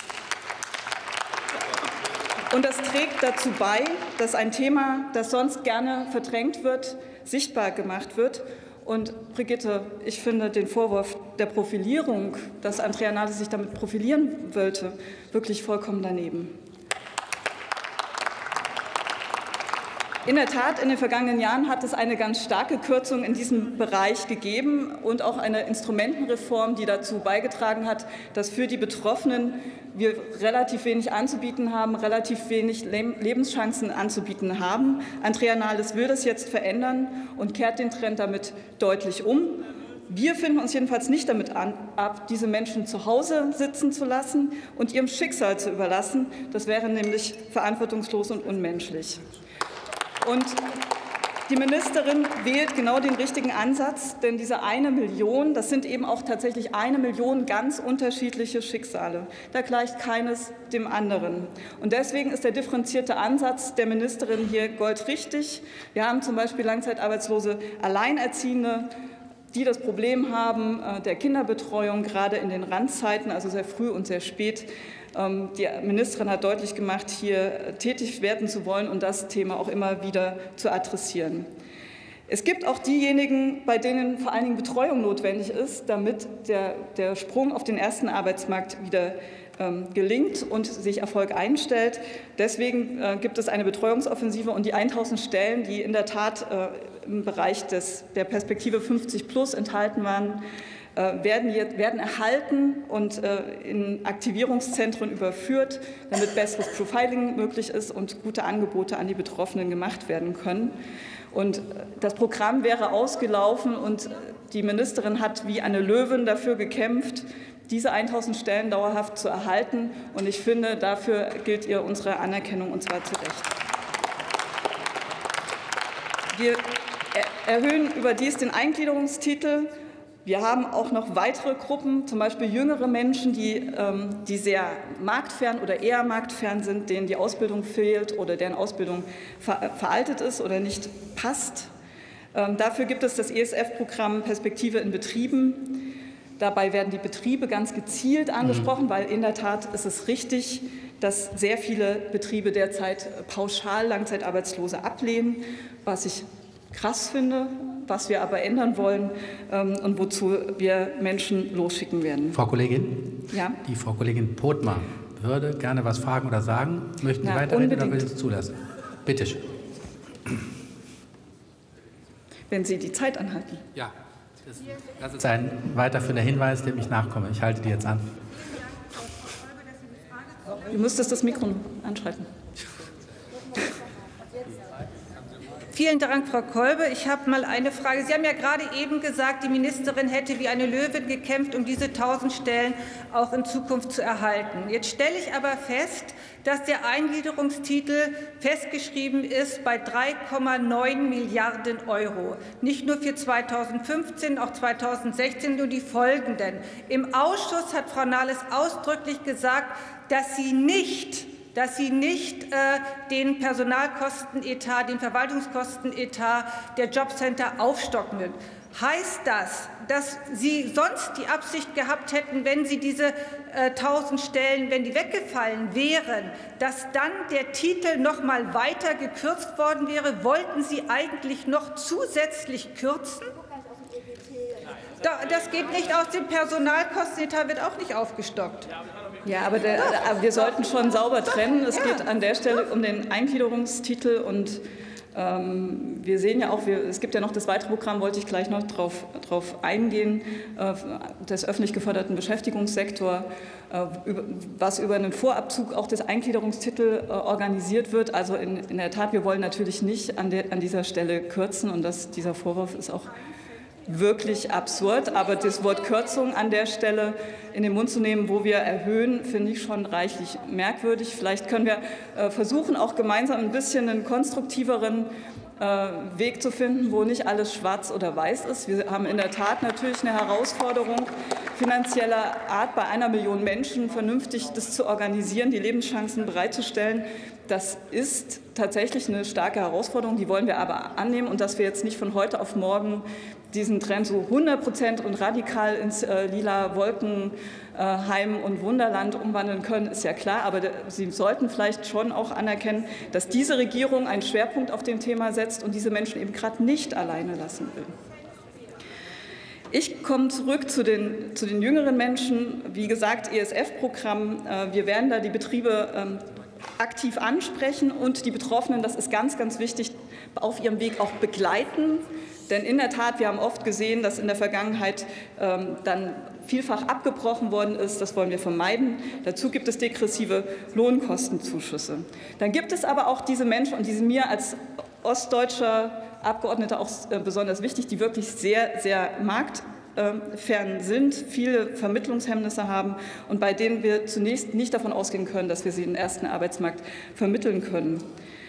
Und das trägt dazu bei, dass ein Thema, das sonst gerne verdrängt wird, sichtbar gemacht wird Und Brigitte, ich finde den Vorwurf der Profilierung, dass Andrea Nahles sich damit profilieren wollte, wirklich vollkommen daneben. In der Tat, in den vergangenen Jahren hat es eine ganz starke Kürzung in diesem Bereich gegeben und auch eine Instrumentenreform, die dazu beigetragen hat, dass für die Betroffenen wir relativ wenig anzubieten haben, relativ wenig Lebenschancen anzubieten haben. Andrea Nahles will das jetzt verändern und kehrt den Trend damit deutlich um. Wir finden uns jedenfalls nicht damit an, ab, diese Menschen zu Hause sitzen zu lassen und ihrem Schicksal zu überlassen. Das wäre nämlich verantwortungslos und unmenschlich. Und die Ministerin wählt genau den richtigen Ansatz, denn diese eine Million, das sind eben auch tatsächlich eine Million ganz unterschiedliche Schicksale. Da gleicht keines dem anderen. Und deswegen ist der differenzierte Ansatz der Ministerin hier goldrichtig. Wir haben zum Beispiel langzeitarbeitslose Alleinerziehende, die das Problem haben der Kinderbetreuung, gerade in den Randzeiten, also sehr früh und sehr spät. Die Ministerin hat deutlich gemacht, hier tätig werden zu wollen und das Thema auch immer wieder zu adressieren. Es gibt auch diejenigen, bei denen vor allen Dingen Betreuung notwendig ist, damit der, der Sprung auf den ersten Arbeitsmarkt wieder ähm, gelingt und sich Erfolg einstellt. Deswegen äh, gibt es eine Betreuungsoffensive und die tausend Stellen, die in der Tat äh, im Bereich des, der Perspektive fünfzig plus enthalten waren, Werden, werden erhalten und in Aktivierungszentren überführt, damit besseres Profiling möglich ist und gute Angebote an die Betroffenen gemacht werden können. Und das Programm wäre ausgelaufen und die Ministerin hat wie eine Löwin dafür gekämpft, diese tausend Stellen dauerhaft zu erhalten. Und ich finde, dafür gilt ihr unsere Anerkennung, und zwar zu Recht. Wir erhöhen überdies den Eingliederungstitel. Wir haben auch noch weitere Gruppen, zum Beispiel jüngere Menschen, die, ähm, die sehr marktfern oder eher marktfern sind, denen die Ausbildung fehlt oder deren Ausbildung ver veraltet ist oder nicht passt. Ähm, dafür gibt es das E S F-Programm Perspektive in Betrieben. Dabei werden die Betriebe ganz gezielt angesprochen, mhm. weil in der Tat ist es richtig, dass sehr viele Betriebe derzeit pauschal Langzeitarbeitslose ablehnen, was ich krass finde, was wir aber ändern wollen ähm, und wozu wir Menschen losschicken werden. Frau Kollegin? Ja? Die Frau Kollegin Pothmer würde gerne was fragen oder sagen. Möchten Sie weiterreden oder will Sie es zulassen? Bitte schön. Wenn Sie die Zeit anhalten. Ja, das ist ein weiterführender Hinweis, dem ich nachkomme. Ich halte die jetzt an. Du müsstest das Mikro anschalten. Vielen Dank, Frau Kolbe. Ich habe mal eine Frage. Sie haben ja gerade eben gesagt, die Ministerin hätte wie eine Löwin gekämpft, um diese tausend Stellen auch in Zukunft zu erhalten. Jetzt stelle ich aber fest, dass der Eingliederungstitel festgeschrieben ist bei drei Komma neun Milliarden Euro. Nicht nur für zweitausendfünfzehn, auch zweitausendsechzehn, nur die folgenden. Im Ausschuss hat Frau Nahles ausdrücklich gesagt, dass sie nicht dass sie nicht äh, den Personalkostenetat, den Verwaltungskostenetat der Jobcenter aufstocken will. Heißt das, dass Sie sonst die Absicht gehabt hätten, wenn Sie diese äh, tausend Stellen, wenn die weggefallen wären, dass dann der Titel noch mal weiter gekürzt worden wäre? Wollten Sie eigentlich noch zusätzlich kürzen? Das geht nicht aus dem Personalkostenetat, wird auch nicht aufgestockt. Ja, aber, der, aber wir sollten schon sauber trennen. Es geht an der Stelle um den Eingliederungstitel und ähm, wir sehen ja auch, wir, es gibt ja noch das weitere Programm, wollte ich gleich noch drauf, drauf eingehen, äh, des öffentlich geförderten Beschäftigungssektor, äh, über, was über einen Vorabzug auch des Eingliederungstitels äh, organisiert wird. Also in, in der Tat, wir wollen natürlich nicht an, der, an dieser Stelle kürzen und das, dieser Vorwurf ist auch wirklich absurd, aber das Wort Kürzung an der Stelle in den Mund zu nehmen, wo wir erhöhen, finde ich schon reichlich merkwürdig. Vielleicht können wir äh, versuchen, auch gemeinsam ein bisschen einen konstruktiveren äh, Weg zu finden, wo nicht alles schwarz oder weiß ist. Wir haben in der Tat natürlich eine Herausforderung finanzieller Art, bei einer Million Menschen vernünftig das zu organisieren, die Lebenschancen bereitzustellen. Das ist tatsächlich eine starke Herausforderung, die wollen wir aber annehmen und dass wir jetzt nicht von heute auf morgen diesen Trend so hundert Prozent und radikal ins äh, lila Wolkenheim äh, und Wunderland umwandeln können, ist ja klar. Aber Sie sollten vielleicht schon auch anerkennen, dass diese Regierung einen Schwerpunkt auf dem Thema setzt und diese Menschen eben gerade nicht alleine lassen will. Ich komme zurück zu den, zu den jüngeren Menschen. Wie gesagt, E S F-Programm. Wir werden da die Betriebe aktiv ansprechen und die Betroffenen, das ist ganz, ganz wichtig, auf ihrem Weg auch begleiten. Denn in der Tat, wir haben oft gesehen, dass in der Vergangenheit ähm, dann vielfach abgebrochen worden ist. Das wollen wir vermeiden. Dazu gibt es degressive Lohnkostenzuschüsse. Dann gibt es aber auch diese Menschen, und die sind mir als ostdeutscher Abgeordneter auch äh, besonders wichtig, die wirklich sehr, sehr marktfern sind, viele Vermittlungshemmnisse haben und bei denen wir zunächst nicht davon ausgehen können, dass wir sie in den ersten Arbeitsmarkt vermitteln können.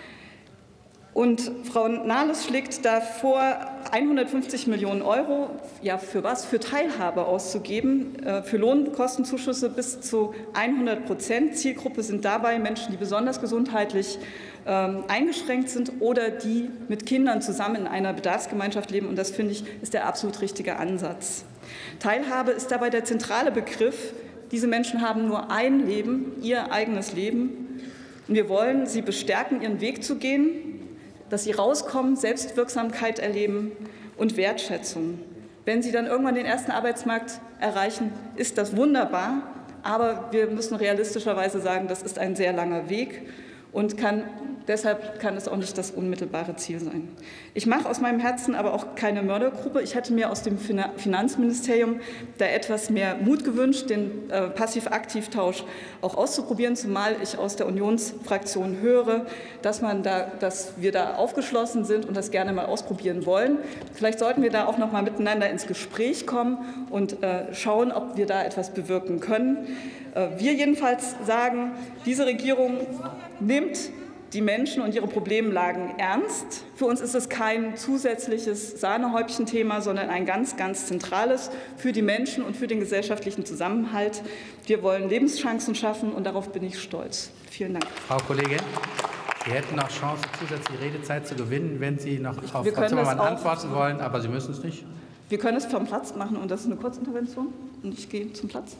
Und Frau Nahles schlägt da vor, hundertfünfzig Millionen Euro, ja für was? Für Teilhabe auszugeben, für Lohnkostenzuschüsse bis zu hundert Prozent. Zielgruppe sind dabei Menschen, die besonders gesundheitlich ähm, eingeschränkt sind oder die mit Kindern zusammen in einer Bedarfsgemeinschaft leben. Und das, finde ich, ist der absolut richtige Ansatz. Teilhabe ist dabei der zentrale Begriff. Diese Menschen haben nur ein Leben, ihr eigenes Leben. Und wir wollen sie bestärken, ihren Weg zu gehen, dass sie rauskommen, Selbstwirksamkeit erleben und Wertschätzung. Wenn sie dann irgendwann den ersten Arbeitsmarkt erreichen, ist das wunderbar. Aber wir müssen realistischerweise sagen, das ist ein sehr langer Weg und kann, deshalb kann es auch nicht das unmittelbare Ziel sein. Ich mache aus meinem Herzen aber auch keine Mördergruppe. Ich hätte mir aus dem Finanzministerium da etwas mehr Mut gewünscht, den äh, Passiv-Aktiv-Tausch auch auszuprobieren, zumal ich aus der Unionsfraktion höre, dass, man da, dass wir da aufgeschlossen sind und das gerne mal ausprobieren wollen. Vielleicht sollten wir da auch noch mal miteinander ins Gespräch kommen und äh, schauen, ob wir da etwas bewirken können. Äh, wir jedenfalls sagen, diese Regierung nimmt die Menschen und ihre Problemlagen ernst. Für uns ist es kein zusätzliches Sahnehäubchen-Thema, sondern ein ganz, ganz zentrales für die Menschen und für den gesellschaftlichen Zusammenhalt. Wir wollen Lebenschancen schaffen und darauf bin ich stolz. Vielen Dank. Frau Kollegin, Sie hätten noch Chance, zusätzliche Redezeit zu gewinnen, wenn Sie noch auf Wir Frau Zimmermann antworten wollen, aber Sie müssen es nicht. Wir können es vom Platz machen und das ist eine Kurzintervention und ich gehe zum Platz.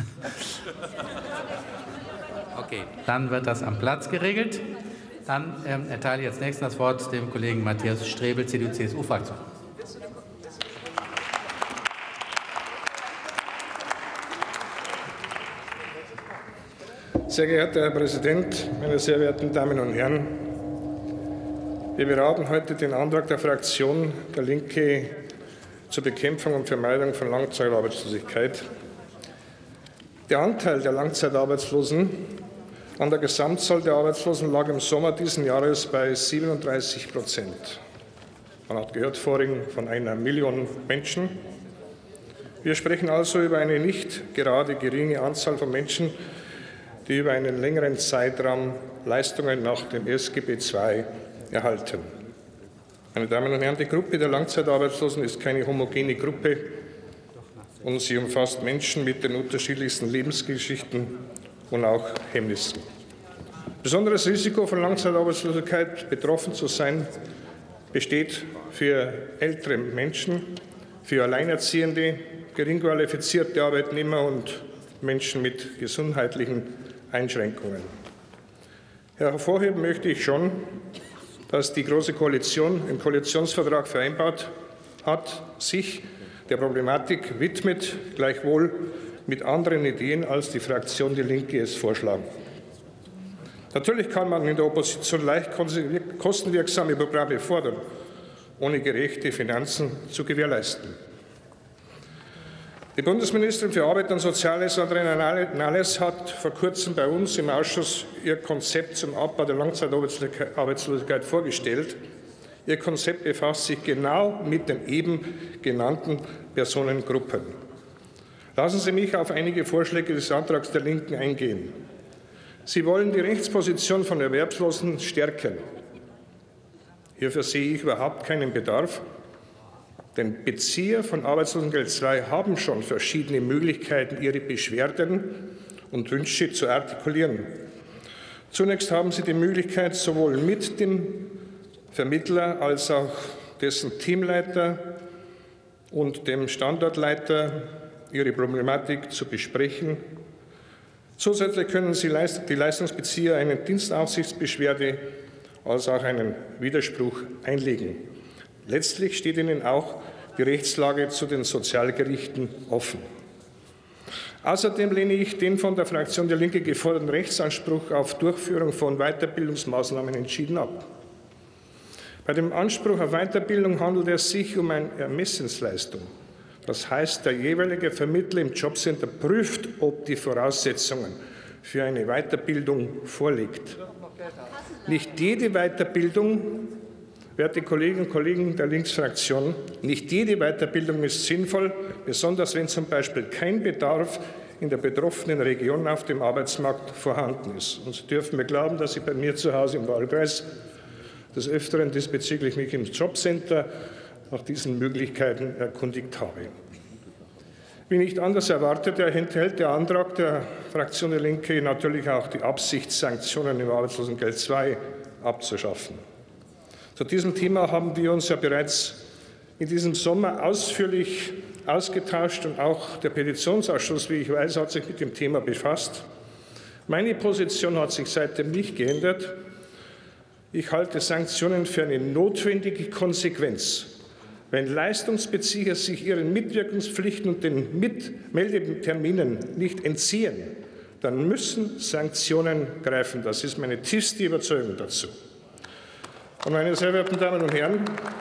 Okay, dann wird das am Platz geregelt. Dann ähm, erteile ich jetzt nächstes das Wort dem Kollegen Matthias Strebel, C D U C S U-Fraktion. Sehr geehrter Herr Präsident, meine sehr verehrten Damen und Herren! Wir beraten heute den Antrag der Fraktion der Linke zur Bekämpfung und Vermeidung von Langzeitarbeitslosigkeit. Der Anteil der Langzeitarbeitslosen an der Gesamtzahl der Arbeitslosen lag im Sommer diesen Jahres bei siebenunddreißig Prozent. Man hat gehört vorhin von einer Million Menschen. Wir sprechen also über eine nicht gerade geringe Anzahl von Menschen, die über einen längeren Zeitraum Leistungen nach dem S G B zwei erhalten. Meine Damen und Herren, die Gruppe der Langzeitarbeitslosen ist keine homogene Gruppe und sie umfasst Menschen mit den unterschiedlichsten Lebensgeschichten und auch Hemmnissen. Besonderes Risiko von Langzeitarbeitslosigkeit betroffen zu sein besteht für ältere Menschen, für Alleinerziehende, gering qualifizierte Arbeitnehmer und Menschen mit gesundheitlichen Einschränkungen. Hervorheben möchte ich schon, dass die Große Koalition im Koalitionsvertrag vereinbart hat, sich der Problematik widmet, gleichwohl mit anderen Ideen, als die Fraktion Die Linke es vorschlagen. Natürlich kann man in der Opposition leicht kostenwirksame Programme fordern, ohne gerechte Finanzen zu gewährleisten. Die Bundesministerin für Arbeit und Soziales, Andrea Nahles, hat vor kurzem bei uns im Ausschuss ihr Konzept zum Abbau der Langzeitarbeitslosigkeit vorgestellt. Ihr Konzept befasst sich genau mit den eben genannten Personengruppen. Lassen Sie mich auf einige Vorschläge des Antrags der Linken eingehen. Sie wollen die Rechtsposition von Erwerbslosen stärken. Hierfür sehe ich überhaupt keinen Bedarf, denn Bezieher von Arbeitslosengeld zwei haben schon verschiedene Möglichkeiten, ihre Beschwerden und Wünsche zu artikulieren. Zunächst haben sie die Möglichkeit, sowohl mit dem Vermittler als auch dessen Teamleiter und dem Standortleiter ihre Problematik zu besprechen. Zusätzlich können Sie die Leistungsbezieher eine Dienstaufsichtsbeschwerde als auch einen Widerspruch einlegen. Letztlich steht Ihnen auch die Rechtslage zu den Sozialgerichten offen. Außerdem lehne ich den von der Fraktion Die Linke geforderten Rechtsanspruch auf Durchführung von Weiterbildungsmaßnahmen entschieden ab. Bei dem Anspruch auf Weiterbildung handelt es sich um eine Ermessensleistung. Das heißt, der jeweilige Vermittler im Jobcenter prüft, ob die Voraussetzungen für eine Weiterbildung vorliegt. Nicht jede Weiterbildung, werte Kolleginnen und Kollegen der Linksfraktion, nicht jede Weiterbildung ist sinnvoll, besonders wenn zum Beispiel kein Bedarf in der betroffenen Region auf dem Arbeitsmarkt vorhanden ist. Und Sie dürfen mir glauben, dass ich bei mir zu Hause im Wahlkreis des Öfteren diesbezüglich mich im Jobcenter nach diesen Möglichkeiten erkundigt habe. Wie nicht anders erwartet, enthält der Antrag der Fraktion Die Linke natürlich auch die Absicht, Sanktionen im Arbeitslosengeld zwei abzuschaffen. Zu diesem Thema haben wir uns ja bereits in diesem Sommer ausführlich ausgetauscht und auch der Petitionsausschuss, wie ich weiß, hat sich mit dem Thema befasst. Meine Position hat sich seitdem nicht geändert. Ich halte Sanktionen für eine notwendige Konsequenz. Wenn Leistungsbezieher sich ihren Mitwirkungspflichten und den Mitmeldeterminen nicht entziehen, dann müssen Sanktionen greifen. Das ist meine tiefste Überzeugung dazu. Und meine sehr verehrten Damen und Herren,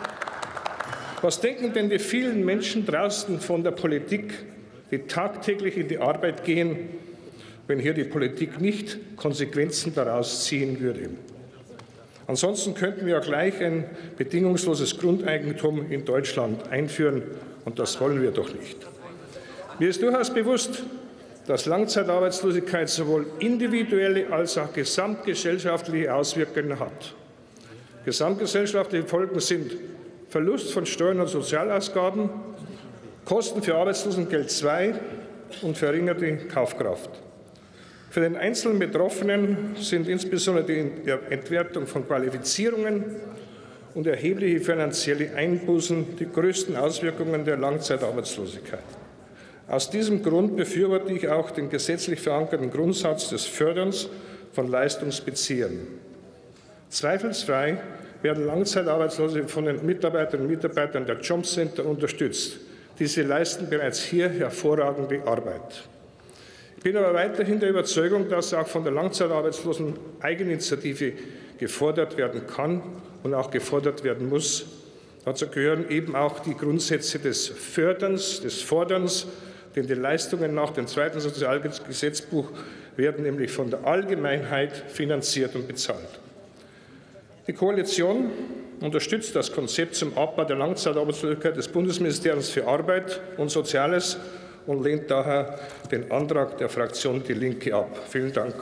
was denken denn die vielen Menschen draußen von der Politik, die tagtäglich in die Arbeit gehen, wenn hier die Politik nicht Konsequenzen daraus ziehen würde? Ansonsten könnten wir ja gleich ein bedingungsloses Grundeigentum in Deutschland einführen, und das wollen wir doch nicht. Mir ist durchaus bewusst, dass Langzeitarbeitslosigkeit sowohl individuelle als auch gesamtgesellschaftliche Auswirkungen hat. Gesamtgesellschaftliche Folgen sind Verlust von Steuern und Sozialausgaben, Kosten für Arbeitslosengeld zwei und verringerte Kaufkraft. Für den einzelnen Betroffenen sind insbesondere die Entwertung von Qualifizierungen und erhebliche finanzielle Einbußen die größten Auswirkungen der Langzeitarbeitslosigkeit. Aus diesem Grund befürworte ich auch den gesetzlich verankerten Grundsatz des Förderns von Leistungsbeziehern. Zweifelsfrei werden Langzeitarbeitslose von den Mitarbeiterinnen und Mitarbeitern der Jobcenter unterstützt. Diese leisten bereits hier hervorragende Arbeit. Ich bin aber weiterhin der Überzeugung, dass auch von der Langzeitarbeitslosen Eigeninitiative gefordert werden kann und auch gefordert werden muss. Dazu gehören eben auch die Grundsätze des Förderns, des Forderns, denn die Leistungen nach dem zweiten Sozialgesetzbuch werden nämlich von der Allgemeinheit finanziert und bezahlt. Die Koalition unterstützt das Konzept zum Abbau der Langzeitarbeitslosigkeit des Bundesministeriums für Arbeit und Soziales und lehnt daher den Antrag der Fraktion Die Linke ab. Vielen Dank.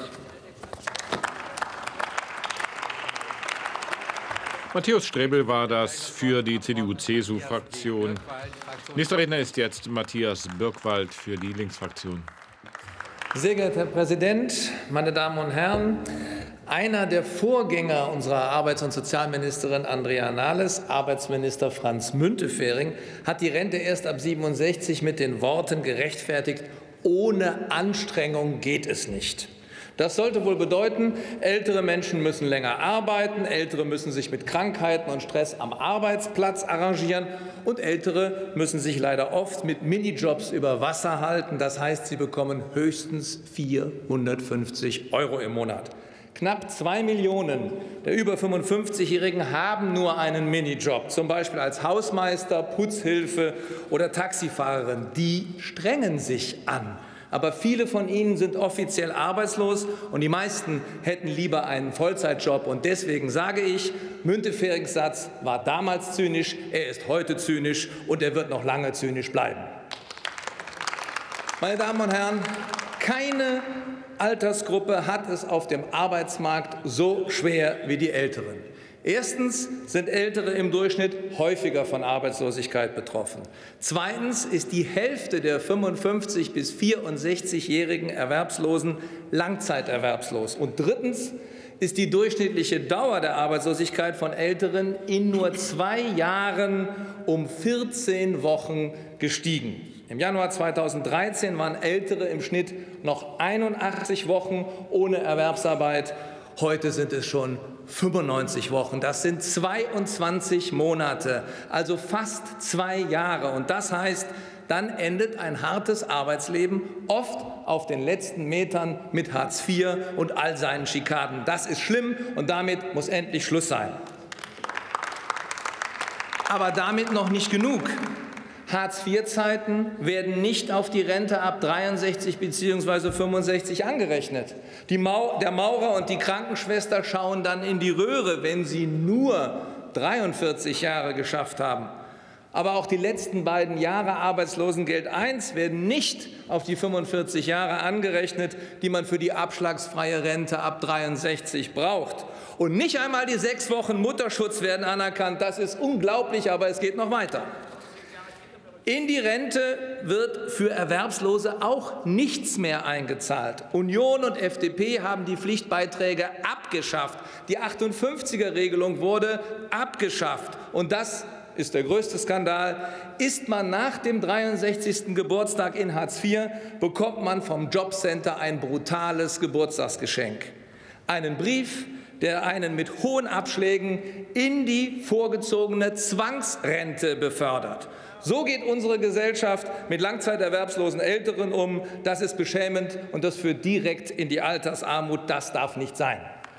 Matthäus Strebel war das für die C D U-C S U-Fraktion. Nächster Redner ist jetzt Matthias Birkwald für die Linksfraktion. Sehr geehrter Herr Präsident, meine Damen und Herren! Einer der Vorgänger unserer Arbeits- und Sozialministerin Andrea Nahles, Arbeitsminister Franz Müntefering, hat die Rente erst ab siebenundsechzig mit den Worten gerechtfertigt: Ohne Anstrengung geht es nicht. Das sollte wohl bedeuten, ältere Menschen müssen länger arbeiten, Ältere müssen sich mit Krankheiten und Stress am Arbeitsplatz arrangieren und Ältere müssen sich leider oft mit Minijobs über Wasser halten. Das heißt, sie bekommen höchstens vierhundertfünfzig Euro im Monat. Knapp zwei Millionen der über fünfundfünfzigjährigen haben nur einen Minijob, zum Beispiel als Hausmeister, Putzhilfe oder Taxifahrerin. Die strengen sich an. Aber viele von ihnen sind offiziell arbeitslos und die meisten hätten lieber einen Vollzeitjob. Und deswegen sage ich, Münteferings Satz war damals zynisch, er ist heute zynisch und er wird noch lange zynisch bleiben. Meine Damen und Herren, keine Altersgruppe hat es auf dem Arbeitsmarkt so schwer wie die Älteren. Erstens sind Ältere im Durchschnitt häufiger von Arbeitslosigkeit betroffen. Zweitens ist die Hälfte der fünfundfünfzig- bis vierundsechzigjährigen Erwerbslosen langzeiterwerbslos. Und drittens ist die durchschnittliche Dauer der Arbeitslosigkeit von Älteren in nur zwei Jahren um vierzehn Wochen gestiegen. Im Januar zweitausenddreizehn waren Ältere im Schnitt noch einundachtzig Wochen ohne Erwerbsarbeit Heute sind es schon fünfundneunzig Wochen. Das sind zweiundzwanzig Monate, also fast zwei Jahre. Und das heißt, dann endet ein hartes Arbeitsleben oft auf den letzten Metern mit Hartz vier und all seinen Schikanen. Das ist schlimm und damit muss endlich Schluss sein. Aber damit noch nicht genug. Hartz vier Zeiten werden nicht auf die Rente ab dreiundsechzig bzw. fünfundsechzig angerechnet. Die Mau- der Maurer und die Krankenschwester schauen dann in die Röhre, wenn sie nur dreiundvierzig Jahre geschafft haben. Aber auch die letzten beiden Jahre Arbeitslosengeld eins werden nicht auf die fünfundvierzig Jahre angerechnet, die man für die abschlagsfreie Rente ab dreiundsechzig braucht. Und nicht einmal die sechs Wochen Mutterschutz werden anerkannt. Das ist unglaublich, aber es geht noch weiter. In die Rente wird für Erwerbslose auch nichts mehr eingezahlt. Union und F D P haben die Pflichtbeiträge abgeschafft. Die achtundfünfziger-Regelung wurde abgeschafft. Und das ist der größte Skandal. Ist man nach dem dreiundsechzigsten Geburtstag in Hartz vier, bekommt man vom Jobcenter ein brutales Geburtstagsgeschenk. Einen Brief, der einen mit hohen Abschlägen in die vorgezogene Zwangsrente befördert. So geht unsere Gesellschaft mit langzeiterwerbslosen Älteren um. Das ist beschämend und das führt direkt in die Altersarmut. Das darf nicht sein.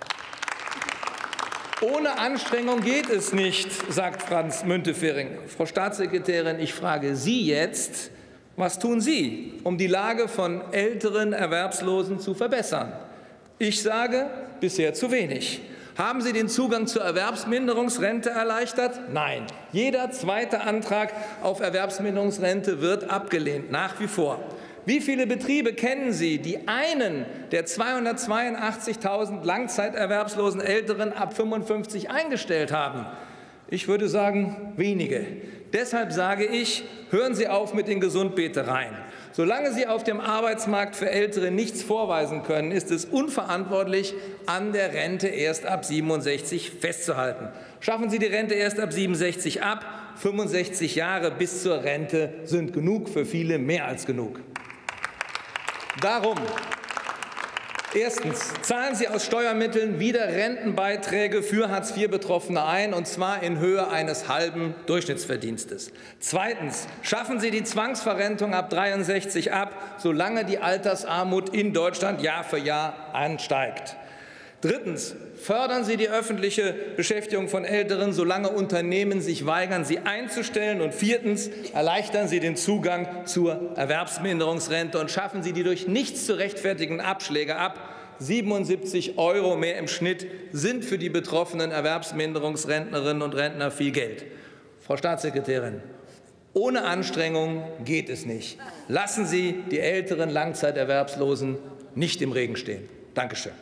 Ohne Anstrengung geht es nicht, sagt Franz Müntefering. Frau Staatssekretärin, ich frage Sie jetzt, was tun Sie, um die Lage von älteren Erwerbslosen zu verbessern? Ich sage, bisher zu wenig. Haben Sie den Zugang zur Erwerbsminderungsrente erleichtert? Nein. Jeder zweite Antrag auf Erwerbsminderungsrente wird abgelehnt, nach wie vor. Wie viele Betriebe kennen Sie, die einen der zweihundertzweiundachtzigtausend langzeiterwerbslosen Älteren ab fünfundfünfzig eingestellt haben? Ich würde sagen, wenige. Deshalb sage ich, hören Sie auf mit den Gesundbetereien. Solange Sie auf dem Arbeitsmarkt für Ältere nichts vorweisen können, ist es unverantwortlich, an der Rente erst ab siebenundsechzig festzuhalten. Schaffen Sie die Rente erst ab siebenundsechzig ab. fünfundsechzig Jahre bis zur Rente sind genug, für viele mehr als genug. Darum, erstens, zahlen Sie aus Steuermitteln wieder Rentenbeiträge für Hartz vier Betroffene ein, und zwar in Höhe eines halben Durchschnittsverdienstes. Zweitens, schaffen Sie die Zwangsverrentung ab dreiundsechzig ab, solange die Altersarmut in Deutschland Jahr für Jahr ansteigt. Drittens, fördern Sie die öffentliche Beschäftigung von Älteren, solange Unternehmen sich weigern, sie einzustellen. Und viertens, erleichtern Sie den Zugang zur Erwerbsminderungsrente und schaffen Sie die durch nichts zu rechtfertigenden Abschläge ab. siebenundsiebzig Euro mehr im Schnitt sind für die betroffenen Erwerbsminderungsrentnerinnen und Rentner viel Geld. Frau Staatssekretärin, ohne Anstrengung geht es nicht. Lassen Sie die älteren Langzeiterwerbslosen nicht im Regen stehen. Danke schön.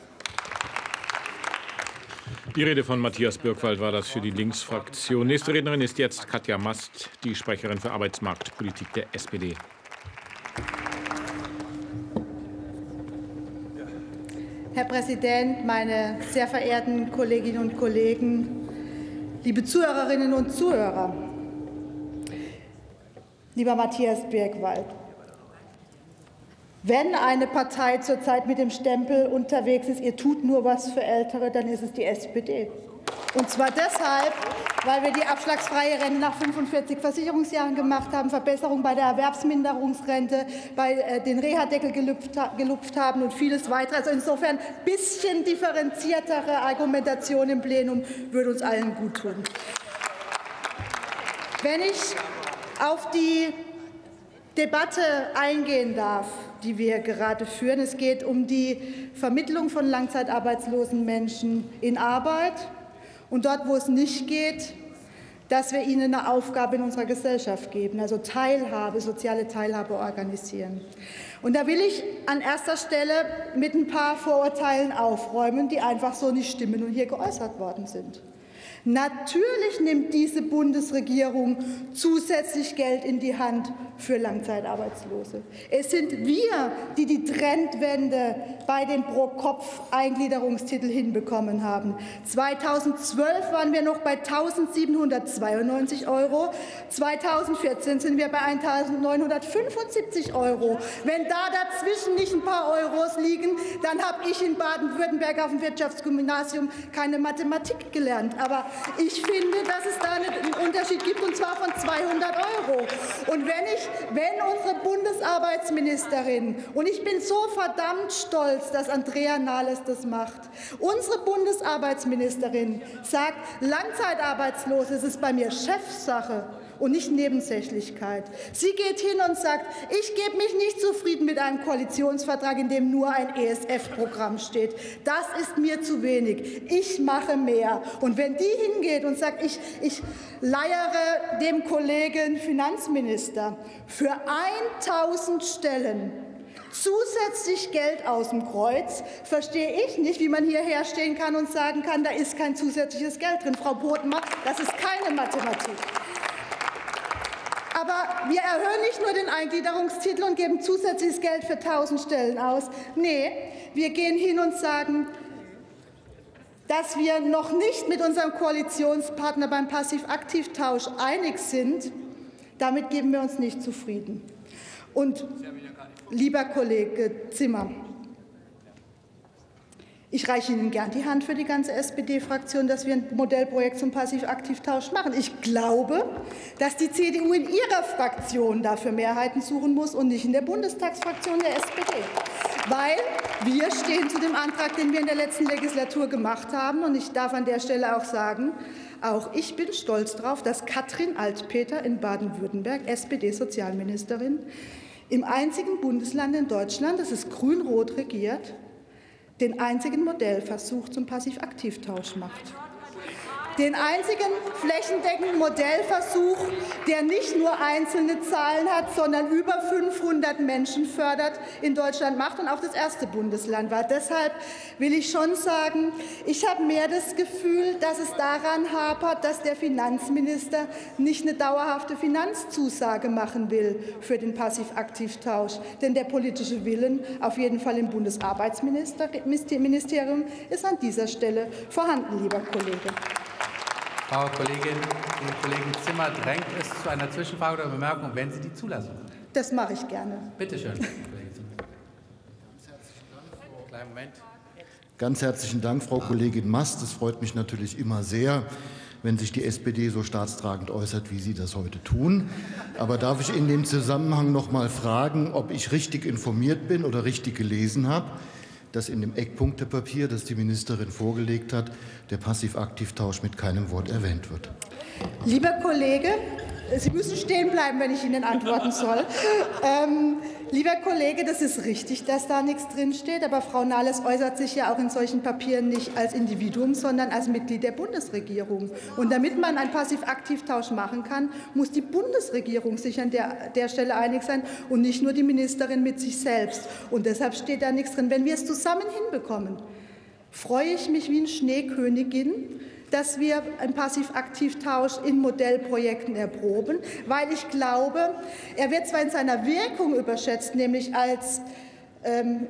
Die Rede von Matthias Birkwald war das für die Linksfraktion. Nächste Rednerin ist jetzt Katja Mast, die Sprecherin für Arbeitsmarktpolitik der S P D. Herr Präsident, meine sehr verehrten Kolleginnen und Kollegen, liebe Zuhörerinnen und Zuhörer, lieber Matthias Birkwald, wenn eine Partei zurzeit mit dem Stempel unterwegs ist, ihr tut nur was für Ältere, dann ist es die S P D. Und zwar deshalb, weil wir die abschlagsfreie Rente nach fünfundvierzig Versicherungsjahren gemacht haben, Verbesserung bei der Erwerbsminderungsrente, bei äh, den Reha-Deckel gelupft, gelupft haben und vieles weitere. Also insofern ein bisschen differenziertere Argumentation im Plenum würde uns allen gut tun. Wenn ich auf die Debatte eingehen darf, die wir gerade führen. Es geht um die Vermittlung von langzeitarbeitslosen Menschen in Arbeit und dort, wo es nicht geht, dass wir ihnen eine Aufgabe in unserer Gesellschaft geben, also Teilhabe, soziale Teilhabe organisieren. Und da will ich an erster Stelle mit ein paar Vorurteilen aufräumen, die einfach so nicht stimmen und hier geäußert worden sind. Natürlich nimmt diese Bundesregierung zusätzlich Geld in die Hand für Langzeitarbeitslose. Es sind wir, die die Trendwende bei den Pro-Kopf-Eingliederungstitel hinbekommen haben. zweitausendzwölf waren wir noch bei eintausendsiebenhundertzweiundneunzig Euro. zweitausendvierzehn sind wir bei eintausendneunhundertfünfundsiebzig Euro. Wenn da dazwischen nicht ein paar Euros liegen, dann habe ich in Baden-Württemberg auf dem Wirtschaftsgymnasium keine Mathematik gelernt. Aber ich finde, dass es da einen Unterschied gibt, und zwar von zweihundert Euro. Und wenn, ich, wenn unsere Bundesarbeitsministerin, und ich bin so verdammt stolz, dass Andrea Nahles das macht, unsere Bundesarbeitsministerin sagt, Langzeitarbeitslose, es ist bei mir Chefsache und nicht Nebensächlichkeit. Sie geht hin und sagt, ich gebe mich nicht zufrieden mit einem Koalitionsvertrag, in dem nur ein E S F-Programm steht. Das ist mir zu wenig. Ich mache mehr. Und wenn die hingeht und sagt, ich, ich leiere dem Kollegen Finanzminister für tausend Stellen zusätzlich Geld aus dem Kreuz, verstehe ich nicht, wie man hierher stehen kann und sagen kann, da ist kein zusätzliches Geld drin. Frau Bodmer, das ist keine Mathematik. Aber wir erhöhen nicht nur den Eingliederungstitel und geben zusätzliches Geld für tausend Stellen aus. Nee, wir gehen hin und sagen, dass wir noch nicht mit unserem Koalitionspartner beim Passiv-Aktiv-Tausch einig sind, damit geben wir uns nicht zufrieden. Und, lieber Kollege Zimmer, ich reiche Ihnen gern die Hand für die ganze S P D-Fraktion, dass wir ein Modellprojekt zum Passiv-Aktiv-Tausch machen. Ich glaube, dass die C D U in ihrer Fraktion dafür Mehrheiten suchen muss und nicht in der Bundestagsfraktion der S P D. Weil wir stehen zu dem Antrag, den wir in der letzten Legislatur gemacht haben. Und ich darf an der Stelle auch sagen, auch ich bin stolz darauf, dass Katrin Altpeter in Baden-Württemberg, S P D-Sozialministerin, im einzigen Bundesland in Deutschland, das ist grün-rot regiert, den einzigen Modellversuch zum Passiv-Aktiv-Tausch macht. Den einzigen flächendeckenden Modellversuch, der nicht nur einzelne Zahlen hat, sondern über fünfhundert Menschen fördert, in Deutschland macht und auch das erste Bundesland war. Deshalb will ich schon sagen, ich habe mehr das Gefühl, dass es daran hapert, dass der Finanzminister nicht eine dauerhafte Finanzzusage machen will für den Passiv-Aktiv-Tausch. Denn der politische Willen, auf jeden Fall im Bundesarbeitsministerium, ist an dieser Stelle vorhanden, lieber Kollege. Frau Kollegin, den Kollegen Zimmer drängt es zu einer Zwischenfrage oder Bemerkung, wenn Sie die zulassen. Das mache ich gerne. Bitte schön, Kollege Zimmer. Kleinen Moment. Ganz herzlichen Dank, Frau Kollegin Mast. Es freut mich natürlich immer sehr, wenn sich die S P D so staatstragend äußert, wie Sie das heute tun. Aber darf ich in dem Zusammenhang noch mal fragen, ob ich richtig informiert bin oder richtig gelesen habe, dass in dem Eckpunktepapier, das die Ministerin vorgelegt hat, der Passiv-Aktiv-Tausch mit keinem Wort erwähnt wird. Lieber Kollege, Sie müssen stehen bleiben, wenn ich Ihnen antworten soll. Ähm, lieber Kollege, das ist richtig, dass da nichts drinsteht, aber Frau Nahles äußert sich ja auch in solchen Papieren nicht als Individuum, sondern als Mitglied der Bundesregierung. Und damit man einen Passiv-Aktiv-Tausch machen kann, muss die Bundesregierung sich an der, der Stelle einig sein und nicht nur die Ministerin mit sich selbst. Und deshalb steht da nichts drin. Wenn wir es zusammen hinbekommen, freue ich mich wie eine Schneekönigin, dass wir einen Passiv-Aktiv-Tausch in Modellprojekten erproben, weil ich glaube, er wird zwar in seiner Wirkung überschätzt, nämlich als ähm,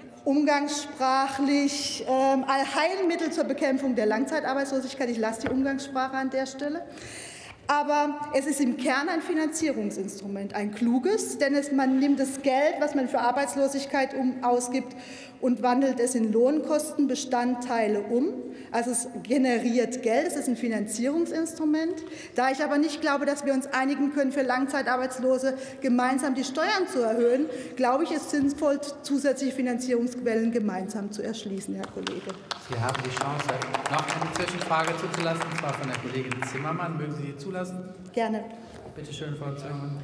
umgangssprachlich ähm, Allheilmittel zur Bekämpfung der Langzeitarbeitslosigkeit. Ich lasse die Umgangssprache an der Stelle. Aber es ist im Kern ein Finanzierungsinstrument, ein kluges, denn es, man nimmt das Geld, was man für Arbeitslosigkeit um, ausgibt, und wandelt es in Lohnkostenbestandteile um. Also es generiert Geld, es ist ein Finanzierungsinstrument. Da ich aber nicht glaube, dass wir uns einigen können, für Langzeitarbeitslose gemeinsam die Steuern zu erhöhen, glaube ich, es ist sinnvoll, zusätzliche Finanzierungsquellen gemeinsam zu erschließen, Herr Kollege. Sie haben die Chance, noch eine Zwischenfrage zuzulassen, und zwar von der Kollegin Zimmermann. Mögen Sie die zulassen? Gerne. Bitte schön, Frau Zimmermann.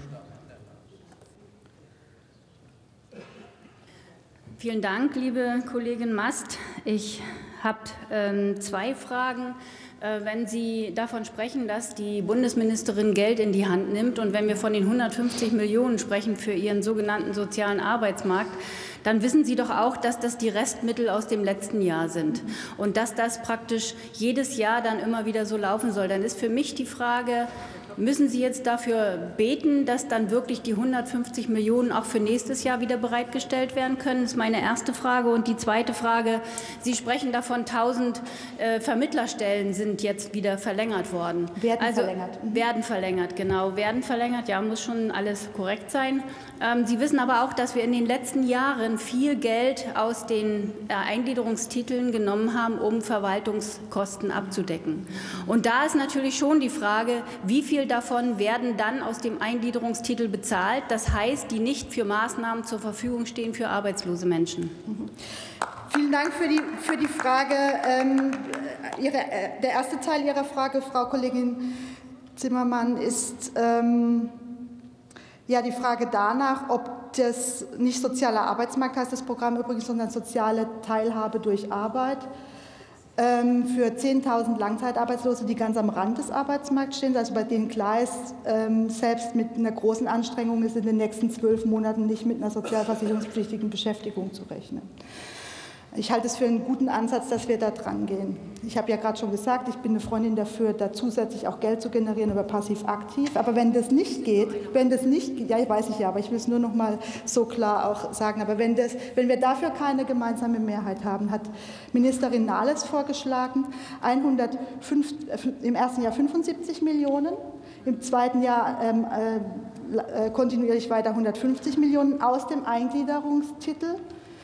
Vielen Dank, liebe Kollegin Mast. Ich habe ähm, zwei Fragen. Äh, wenn Sie davon sprechen, dass die Bundesministerin Geld in die Hand nimmt und wenn wir von den hundertfünfzig Millionen sprechen für ihren sogenannten sozialen Arbeitsmarkt, dann wissen Sie doch auch, dass das die Restmittel aus dem letzten Jahr sind und dass das praktisch jedes Jahr dann immer wieder so laufen soll. Dann ist für mich die Frage, müssen Sie jetzt dafür beten, dass dann wirklich die hundertfünfzig Millionen auch für nächstes Jahr wieder bereitgestellt werden können? Das ist meine erste Frage. Und die zweite Frage, Sie sprechen davon, tausend äh, Vermittlerstellen sind jetzt wieder verlängert worden. Werden also, verlängert. Mhm. Werden verlängert, genau. Werden verlängert, ja, muss schon alles korrekt sein. Ähm, Sie wissen aber auch, dass wir in den letzten Jahren viel Geld aus den äh, Eingliederungstiteln genommen haben, um Verwaltungskosten abzudecken. Und da ist natürlich schon die Frage, wie viel davon werden dann aus dem Eingliederungstitel bezahlt, das heißt, die nicht für Maßnahmen zur Verfügung stehen für arbeitslose Menschen. Mhm. Vielen Dank für die, für die Frage. Ähm, Ihre, äh, der erste Teil Ihrer Frage, Frau Kollegin Zimmermann, ist ähm, ja die Frage danach, ob das nicht sozialer Arbeitsmarkt heißt, das Programm übrigens, sondern soziale Teilhabe durch Arbeit, für zehntausend Langzeitarbeitslose, die ganz am Rand des Arbeitsmarkts stehen, also bei denen klar ist, selbst mit einer großen Anstrengung ist in den nächsten zwölf Monaten nicht mit einer sozialversicherungspflichtigen Beschäftigung zu rechnen. Ich halte es für einen guten Ansatz, dass wir da dran gehen. Ich habe ja gerade schon gesagt, ich bin eine Freundin dafür, da zusätzlich auch Geld zu generieren über passiv-aktiv. Aber wenn das nicht geht, wenn das nicht, ja, weiß ich ja, aber ich will es nur noch mal so klar auch sagen. Aber wenn das, wenn wir dafür keine gemeinsame Mehrheit haben, hat Ministerin Nahles vorgeschlagen, hundertfünf, im ersten Jahr fünfundsiebzig Millionen, im zweiten Jahr ähm, äh, kontinuierlich weiter hundertfünfzig Millionen aus dem Eingliederungstitel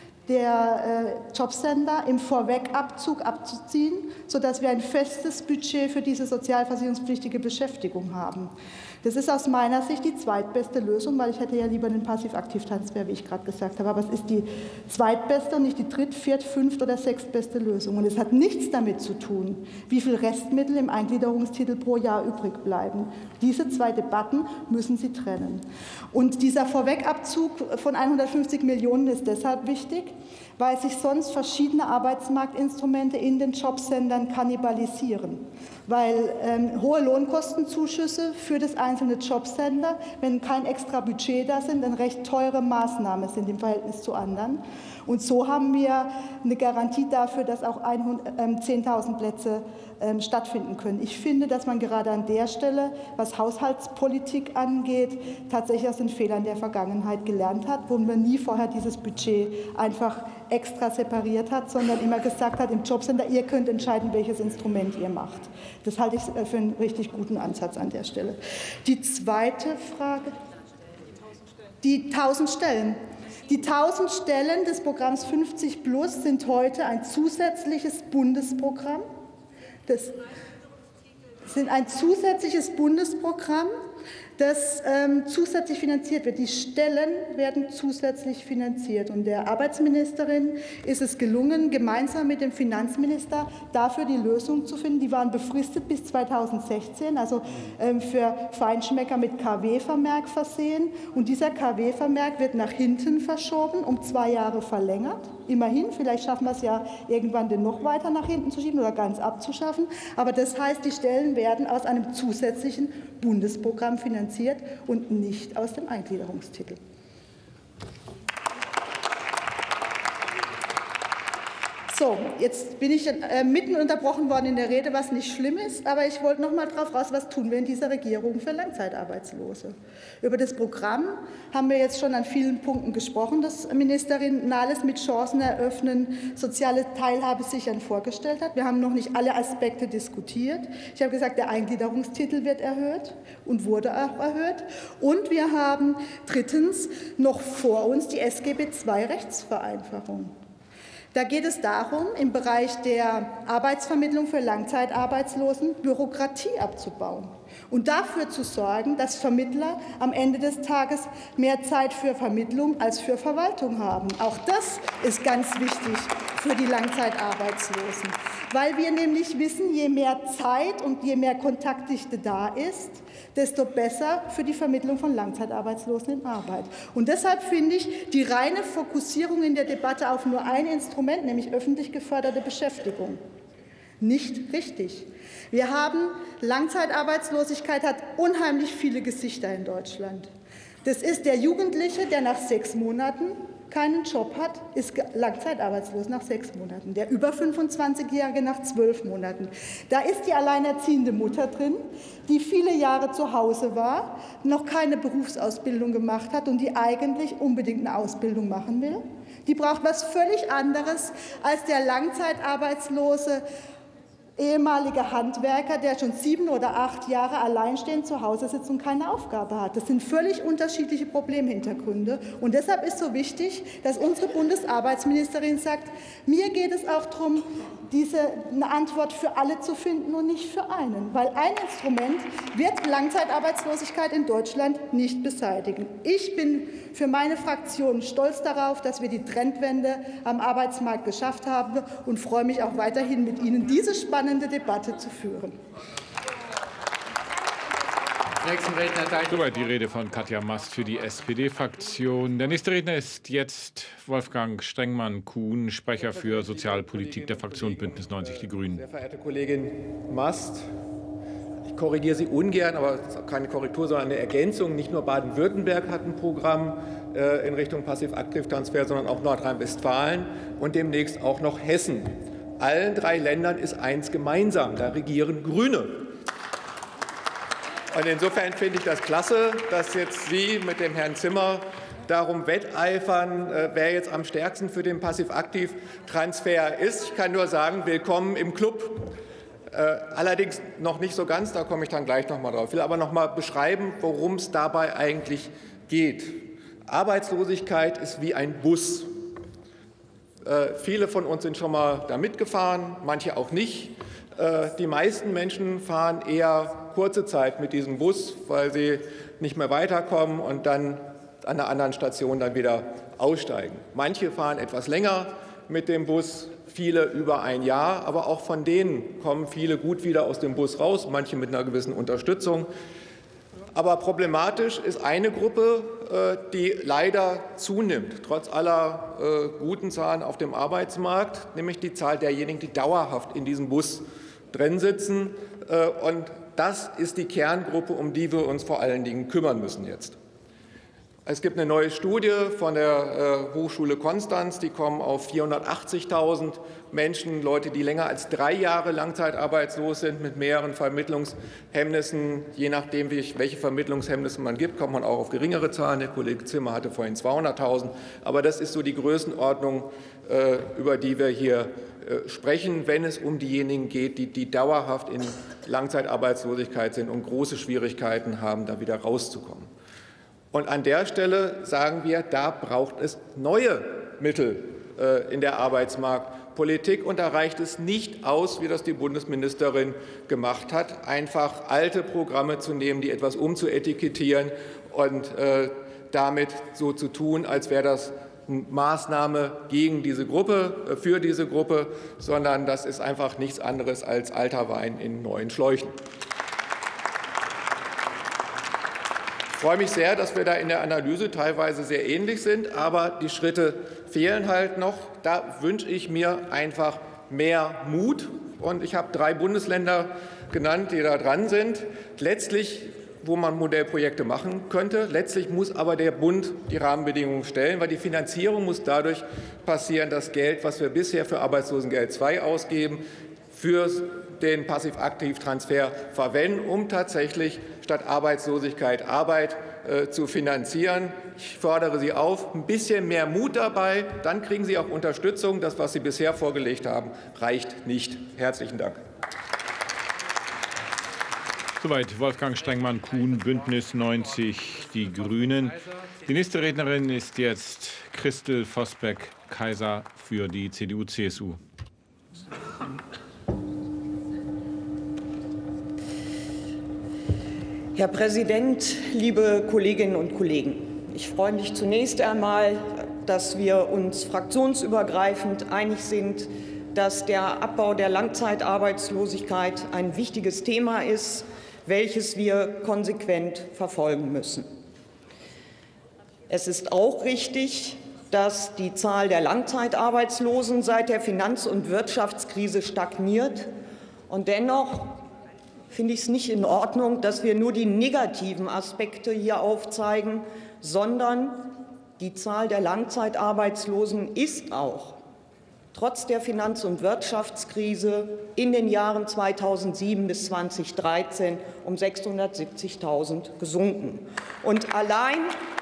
der äh, Jobcenter im Vorwegabzug abzuziehen, sodass wir ein festes Budget für diese sozialversicherungspflichtige Beschäftigung haben. Das ist aus meiner Sicht die zweitbeste Lösung, weil ich hätte ja lieber einen Passiv-Aktiv-Transfer, wie ich gerade gesagt habe. Aber es ist die zweitbeste und nicht die dritt-, viert-, fünft- oder sechstbeste Lösung. Und es hat nichts damit zu tun, wie viel Restmittel im Eingliederungstitel pro Jahr übrig bleiben. Diese zwei Debatten müssen Sie trennen. Und dieser Vorwegabzug von hundertfünfzig Millionen ist deshalb wichtig, weil sich sonst verschiedene Arbeitsmarktinstrumente in den Jobcentern kannibalisieren. Weil ähm, hohe Lohnkostenzuschüsse für das einzelne Jobcenter, wenn kein extra Budget da sind, eine recht teure Maßnahme sind im Verhältnis zu anderen. Und so haben wir eine Garantie dafür, dass auch zehntausend Plätze ähm, stattfinden können. Ich finde, dass man gerade an der Stelle, was Haushaltspolitik angeht, tatsächlich aus den Fehlern der Vergangenheit gelernt hat, wo man nie vorher dieses Budget einfach extra separiert hat, sondern immer gesagt hat, im Jobcenter, ihr könnt entscheiden, welches Instrument ihr macht. Das halte ich für einen richtig guten Ansatz an der Stelle. Die zweite Frage, die tausend Stellen. Die tausend Stellen des Programms fünfzig plus sind heute ein zusätzliches Bundesprogramm. Das sind ein zusätzliches Bundesprogramm, das ähm, zusätzlich finanziert wird. Die Stellen werden zusätzlich finanziert. Und der Arbeitsministerin ist es gelungen, gemeinsam mit dem Finanzminister dafür die Lösung zu finden. Die waren befristet bis zweitausendsechzehn, also ähm, für Feinschmecker mit K W-Vermerk versehen. Und dieser K W-Vermerk wird nach hinten verschoben, um zwei Jahre verlängert. Immerhin, vielleicht schaffen wir es ja irgendwann, den noch weiter nach hinten zu schieben oder ganz abzuschaffen. Aber das heißt, die Stellen werden aus einem zusätzlichen Bundesprogramm finanziert und nicht aus dem Eingliederungstitel. So, jetzt bin ich äh, mitten unterbrochen worden in der Rede, was nicht schlimm ist, aber ich wollte noch mal drauf raus, was tun wir in dieser Regierung für Langzeitarbeitslose. Über das Programm haben wir jetzt schon an vielen Punkten gesprochen, das Ministerin Nahles mit Chancen eröffnen, soziale Teilhabe sichern vorgestellt hat. Wir haben noch nicht alle Aspekte diskutiert. Ich habe gesagt, der Eingliederungstitel wird erhöht und wurde auch erhöht. Und wir haben drittens noch vor uns die S G B zwei Rechtsvereinfachung. Da geht es darum, im Bereich der Arbeitsvermittlung für Langzeitarbeitslosen Bürokratie abzubauen und dafür zu sorgen, dass Vermittler am Ende des Tages mehr Zeit für Vermittlung als für Verwaltung haben. Auch das ist ganz wichtig für die Langzeitarbeitslosen, weil wir nämlich wissen, je mehr Zeit und je mehr Kontaktdichte da ist, desto besser für die Vermittlung von Langzeitarbeitslosen in Arbeit. Und deshalb finde ich die reine Fokussierung in der Debatte auf nur ein Instrument, nämlich öffentlich geförderte Beschäftigung, nicht richtig. Wir haben Langzeitarbeitslosigkeit, hat unheimlich viele Gesichter in Deutschland. Das ist der Jugendliche, der nach sechs Monaten keinen Job hat, ist langzeitarbeitslos nach sechs Monaten. Der über fünfundzwanzigjährige nach zwölf Monaten. Da ist die alleinerziehende Mutter drin, die viele Jahre zu Hause war, noch keine Berufsausbildung gemacht hat und die eigentlich unbedingt eine Ausbildung machen will. Die braucht was völlig anderes als der langzeitarbeitslose ehemaliger Handwerker, der schon sieben oder acht Jahre alleinstehend zu Hause sitzt und keine Aufgabe hat. Das sind völlig unterschiedliche Problemhintergründe. Und deshalb ist so wichtig, dass unsere Bundesarbeitsministerin sagt, mir geht es auch darum, diese, eine Antwort für alle zu finden und nicht für einen. Weil ein Instrument wird Langzeitarbeitslosigkeit in Deutschland nicht beseitigen. Ich bin für meine Fraktion stolz darauf, dass wir die Trendwende am Arbeitsmarkt geschafft haben und freue mich auch weiterhin, mit Ihnen diese spannende Debatte zu führen. Soweit die Rede von Katja Mast für die S P D-Fraktion. Der nächste Redner ist jetzt Wolfgang Strengmann-Kuhn, Sprecher für Sozialpolitik der Fraktion Bündnis neunzig Die Grünen. Sehr verehrte Kollegin Mast, ich korrigiere Sie ungern, aber es ist keine Korrektur, sondern eine Ergänzung. Nicht nur Baden-Württemberg hat ein Programm äh, in Richtung Passiv-Aktiv-Transfer, sondern auch Nordrhein-Westfalen und demnächst auch noch Hessen. Allen drei Ländern ist eins gemeinsam, da regieren Grüne. Und insofern finde ich das klasse, dass jetzt Sie mit dem Herrn Zimmer darum wetteifern, wer jetzt am stärksten für den Passiv-Aktiv-Transfer ist. Ich kann nur sagen, willkommen im Club. Allerdings noch nicht so ganz, da komme ich dann gleich noch mal drauf. Ich will aber noch mal beschreiben, worum es dabei eigentlich geht. Arbeitslosigkeit ist wie ein Bus. Äh, viele von uns sind schon mal da mitgefahren, manche auch nicht. Äh, die meisten Menschen fahren eher kurze Zeit mit diesem Bus, weil sie nicht mehr weiterkommen und dann an einer anderen Station dann wieder aussteigen. Manche fahren etwas länger mit dem Bus, viele über ein Jahr, aber auch von denen kommen viele gut wieder aus dem Bus raus, manche mit einer gewissen Unterstützung. Aber problematisch ist eine Gruppe, die leider zunimmt, trotz aller guten Zahlen auf dem Arbeitsmarkt, nämlich die Zahl derjenigen, die dauerhaft in diesem Bus drin sitzen. Und das ist die Kerngruppe, um die wir uns vor allen Dingen kümmern müssen jetzt. Es gibt eine neue Studie von der Hochschule Konstanz, die kommen auf vierhundertachtzigtausend Menschen, Leute, die länger als drei Jahre langzeitarbeitslos sind, mit mehreren Vermittlungshemmnissen. Je nachdem, welche Vermittlungshemmnisse man gibt, kommt man auch auf geringere Zahlen. Der Kollege Zimmer hatte vorhin zweihunderttausend. Aber das ist so die Größenordnung, über die wir hier sprechen, wenn es um diejenigen geht, die, die dauerhaft in Langzeitarbeitslosigkeit sind und große Schwierigkeiten haben, da wieder rauszukommen. Und an der Stelle sagen wir, da braucht es neue Mittel äh, in der Arbeitsmarktpolitik. Und da reicht es nicht aus, wie das die Bundesministerin gemacht hat, einfach alte Programme zu nehmen, die etwas umzuetikettieren und äh, damit so zu tun, als wäre das eine Maßnahme gegen diese Gruppe, äh, für diese Gruppe, sondern das ist einfach nichts anderes als alter Wein in neuen Schläuchen. Ich freue mich sehr, dass wir da in der Analyse teilweise sehr ähnlich sind, aber die Schritte fehlen halt noch. Da wünsche ich mir einfach mehr Mut. Und ich habe drei Bundesländer genannt, die da dran sind. Letztlich, wo man Modellprojekte machen könnte. Letztlich muss aber der Bund die Rahmenbedingungen stellen, weil die Finanzierung muss dadurch passieren, das Geld, was wir bisher für Arbeitslosengeld zwei ausgeben, für den Passiv-Aktiv-Transfer verwenden, um tatsächlich statt Arbeitslosigkeit Arbeit äh, zu finanzieren. Ich fordere Sie auf, ein bisschen mehr Mut dabei, dann kriegen Sie auch Unterstützung. Das, was Sie bisher vorgelegt haben, reicht nicht. Herzlichen Dank. Soweit Wolfgang Strengmann-Kuhn, Bündnis neunzig Die Grünen. Die nächste Rednerin ist jetzt Christel Vosbeck-Kaiser für die C D U C S U. Herr Präsident, liebe Kolleginnen und Kollegen! Ich freue mich zunächst einmal, dass wir uns fraktionsübergreifend einig sind, dass der Abbau der Langzeitarbeitslosigkeit ein wichtiges Thema ist, welches wir konsequent verfolgen müssen. Es ist auch richtig, dass die Zahl der Langzeitarbeitslosen seit der Finanz- und Wirtschaftskrise stagniert. Und dennoch finde ich es nicht in Ordnung, dass wir nur die negativen Aspekte hier aufzeigen, sondern die Zahl der Langzeitarbeitslosen ist auch trotz der Finanz- und Wirtschaftskrise in den Jahren zweitausendsieben bis zweitausenddreizehn um sechshundertsiebzigtausend gesunken. Und allein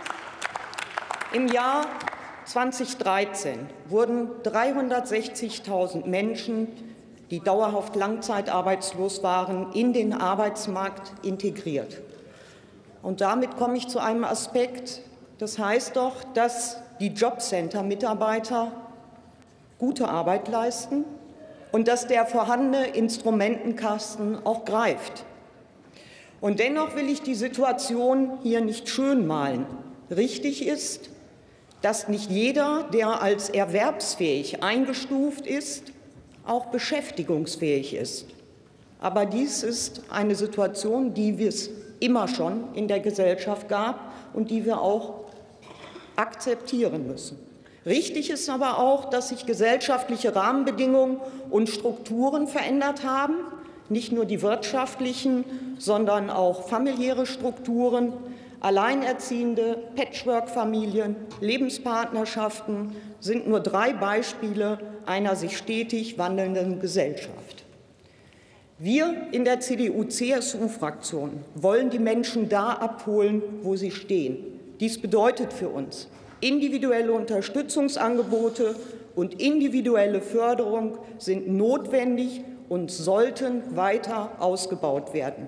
im Jahr zweitausenddreizehn wurden dreihundertsechzigtausend Menschen, die dauerhaft langzeitarbeitslos waren, in den Arbeitsmarkt integriert. Und damit komme ich zu einem Aspekt. Das heißt doch, dass die Jobcenter-Mitarbeiter gute Arbeit leisten und dass der vorhandene Instrumentenkasten auch greift. Und dennoch will ich die Situation hier nicht schönmalen. Richtig ist, dass nicht jeder, der als erwerbsfähig eingestuft ist, auch beschäftigungsfähig ist. Aber dies ist eine Situation, die es immer schon in der Gesellschaft gab und die wir auch akzeptieren müssen. Richtig ist aber auch, dass sich gesellschaftliche Rahmenbedingungen und Strukturen verändert haben, nicht nur die wirtschaftlichen, sondern auch familiäre Strukturen, Alleinerziehende, Patchwork-Familien, Lebenspartnerschaften sind nur drei Beispiele einer sich stetig wandelnden Gesellschaft. Wir in der C D U-C S U-Fraktion wollen die Menschen da abholen, wo sie stehen. Dies bedeutet für uns, individuelle Unterstützungsangebote und individuelle Förderung sind notwendig und sollten weiter ausgebaut werden.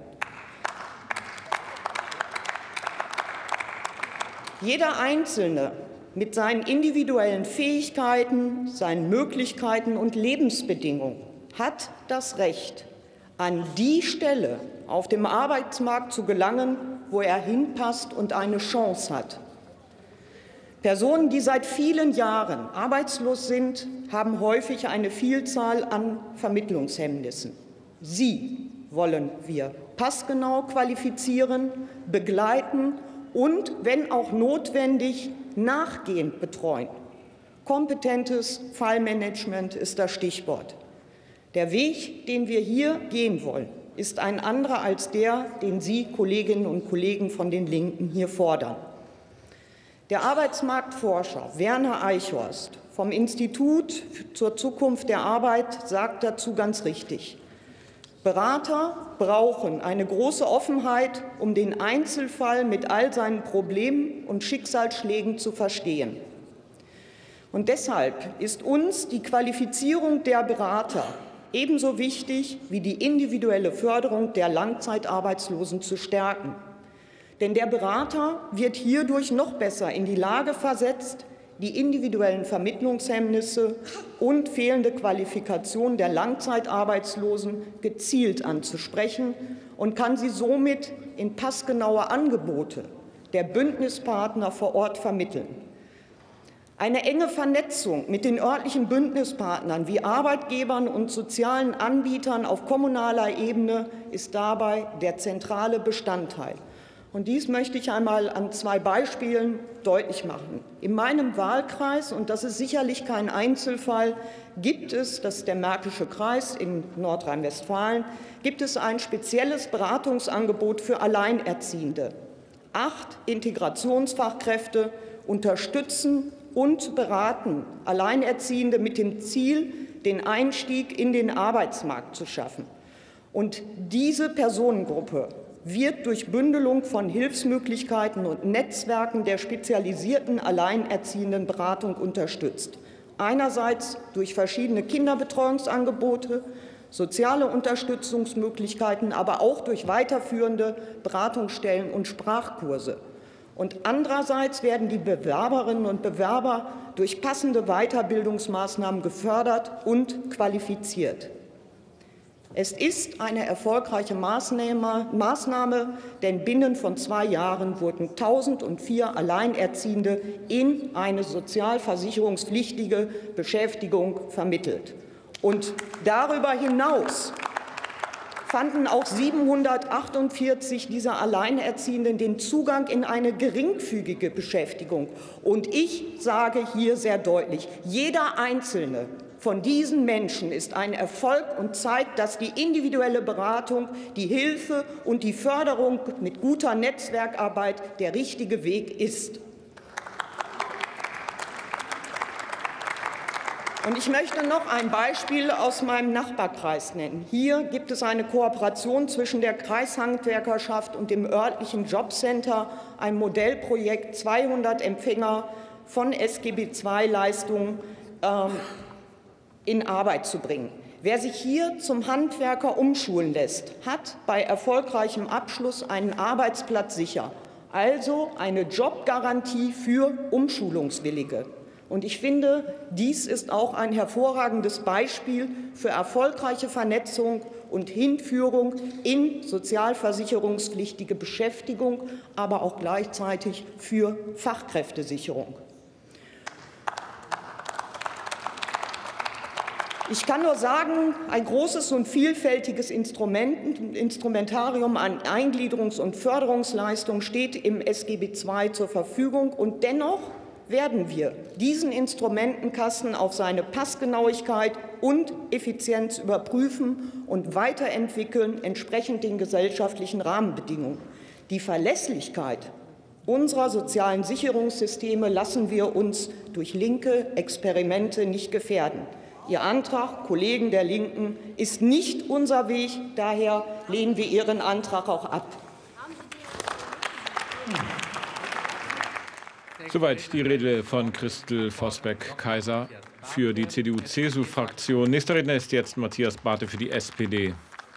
Jeder Einzelne mit seinen individuellen Fähigkeiten, seinen Möglichkeiten und Lebensbedingungen hat das Recht, an die Stelle auf dem Arbeitsmarkt zu gelangen, wo er hinpasst und eine Chance hat. Personen, die seit vielen Jahren arbeitslos sind, haben häufig eine Vielzahl an Vermittlungshemmnissen. Sie wollen wir passgenau qualifizieren, begleiten und, wenn auch notwendig, nachgehend betreuen. Kompetentes Fallmanagement ist das Stichwort. Der Weg, den wir hier gehen wollen, ist ein anderer als der, den Sie, Kolleginnen und Kollegen von den Linken, hier fordern. Der Arbeitsmarktforscher Werner Eichhorst vom Institut zur Zukunft der Arbeit sagt dazu ganz richtig: Berater brauchen eine große Offenheit, um den Einzelfall mit all seinen Problemen und Schicksalsschlägen zu verstehen. Und deshalb ist uns die Qualifizierung der Berater ebenso wichtig wie die individuelle Förderung der Langzeitarbeitslosen zu stärken. Denn der Berater wird hierdurch noch besser in die Lage versetzt, die individuellen Vermittlungshemmnisse und fehlende Qualifikation der Langzeitarbeitslosen gezielt anzusprechen und kann sie somit in passgenaue Angebote der Bündnispartner vor Ort vermitteln. Eine enge Vernetzung mit den örtlichen Bündnispartnern wie Arbeitgebern und sozialen Anbietern auf kommunaler Ebene ist dabei der zentrale Bestandteil. Und dies möchte ich einmal an zwei Beispielen deutlich machen. In meinem Wahlkreis, und das ist sicherlich kein Einzelfall, gibt es, das ist der Märkische Kreis in Nordrhein-Westfalen, gibt es ein spezielles Beratungsangebot für Alleinerziehende. Acht Integrationsfachkräfte unterstützen und beraten Alleinerziehende mit dem Ziel, den Einstieg in den Arbeitsmarkt zu schaffen. Und diese Personengruppe wird durch Bündelung von Hilfsmöglichkeiten und Netzwerken der spezialisierten Alleinerziehendenberatung unterstützt. Einerseits durch verschiedene Kinderbetreuungsangebote, soziale Unterstützungsmöglichkeiten, aber auch durch weiterführende Beratungsstellen und Sprachkurse. Und andererseits werden die Bewerberinnen und Bewerber durch passende Weiterbildungsmaßnahmen gefördert und qualifiziert. Es ist eine erfolgreiche Maßnahme, denn binnen von zwei Jahren wurden eintausendvier Alleinerziehende in eine sozialversicherungspflichtige Beschäftigung vermittelt. Und darüber hinaus fanden auch siebenhundertachtundvierzig dieser Alleinerziehenden den Zugang in eine geringfügige Beschäftigung. Und ich sage hier sehr deutlich, jeder Einzelne von diesen Menschen ist ein Erfolg und zeigt, dass die individuelle Beratung, die Hilfe und die Förderung mit guter Netzwerkarbeit der richtige Weg ist. Und ich möchte noch ein Beispiel aus meinem Nachbarkreis nennen. Hier gibt es eine Kooperation zwischen der Kreishandwerkerschaft und dem örtlichen Jobcenter, ein Modellprojekt, zweihundert Empfänger von S G B zwei Leistungen ähm, in Arbeit zu bringen. Wer sich hier zum Handwerker umschulen lässt, hat bei erfolgreichem Abschluss einen Arbeitsplatz sicher, also eine Jobgarantie für Umschulungswillige. Und ich finde, dies ist auch ein hervorragendes Beispiel für erfolgreiche Vernetzung und Hinführung in sozialversicherungspflichtige Beschäftigung, aber auch gleichzeitig für Fachkräftesicherung. Ich kann nur sagen, ein großes und vielfältiges Instrument, Instrumentarium an Eingliederungs- und Förderungsleistungen steht im S G B zwei zur Verfügung. Und dennoch werden wir diesen Instrumentenkasten auf seine Passgenauigkeit und Effizienz überprüfen und weiterentwickeln, entsprechend den gesellschaftlichen Rahmenbedingungen. Die Verlässlichkeit unserer sozialen Sicherungssysteme lassen wir uns durch linke Experimente nicht gefährden. Ihr Antrag, Kollegen der Linken, ist nicht unser Weg. Daher lehnen wir Ihren Antrag auch ab. Soweit die Rede von Christel Vosbeck-Kaiser für die C D U C S U-Fraktion. Nächster Redner ist jetzt Matthias Barthe für die S P D.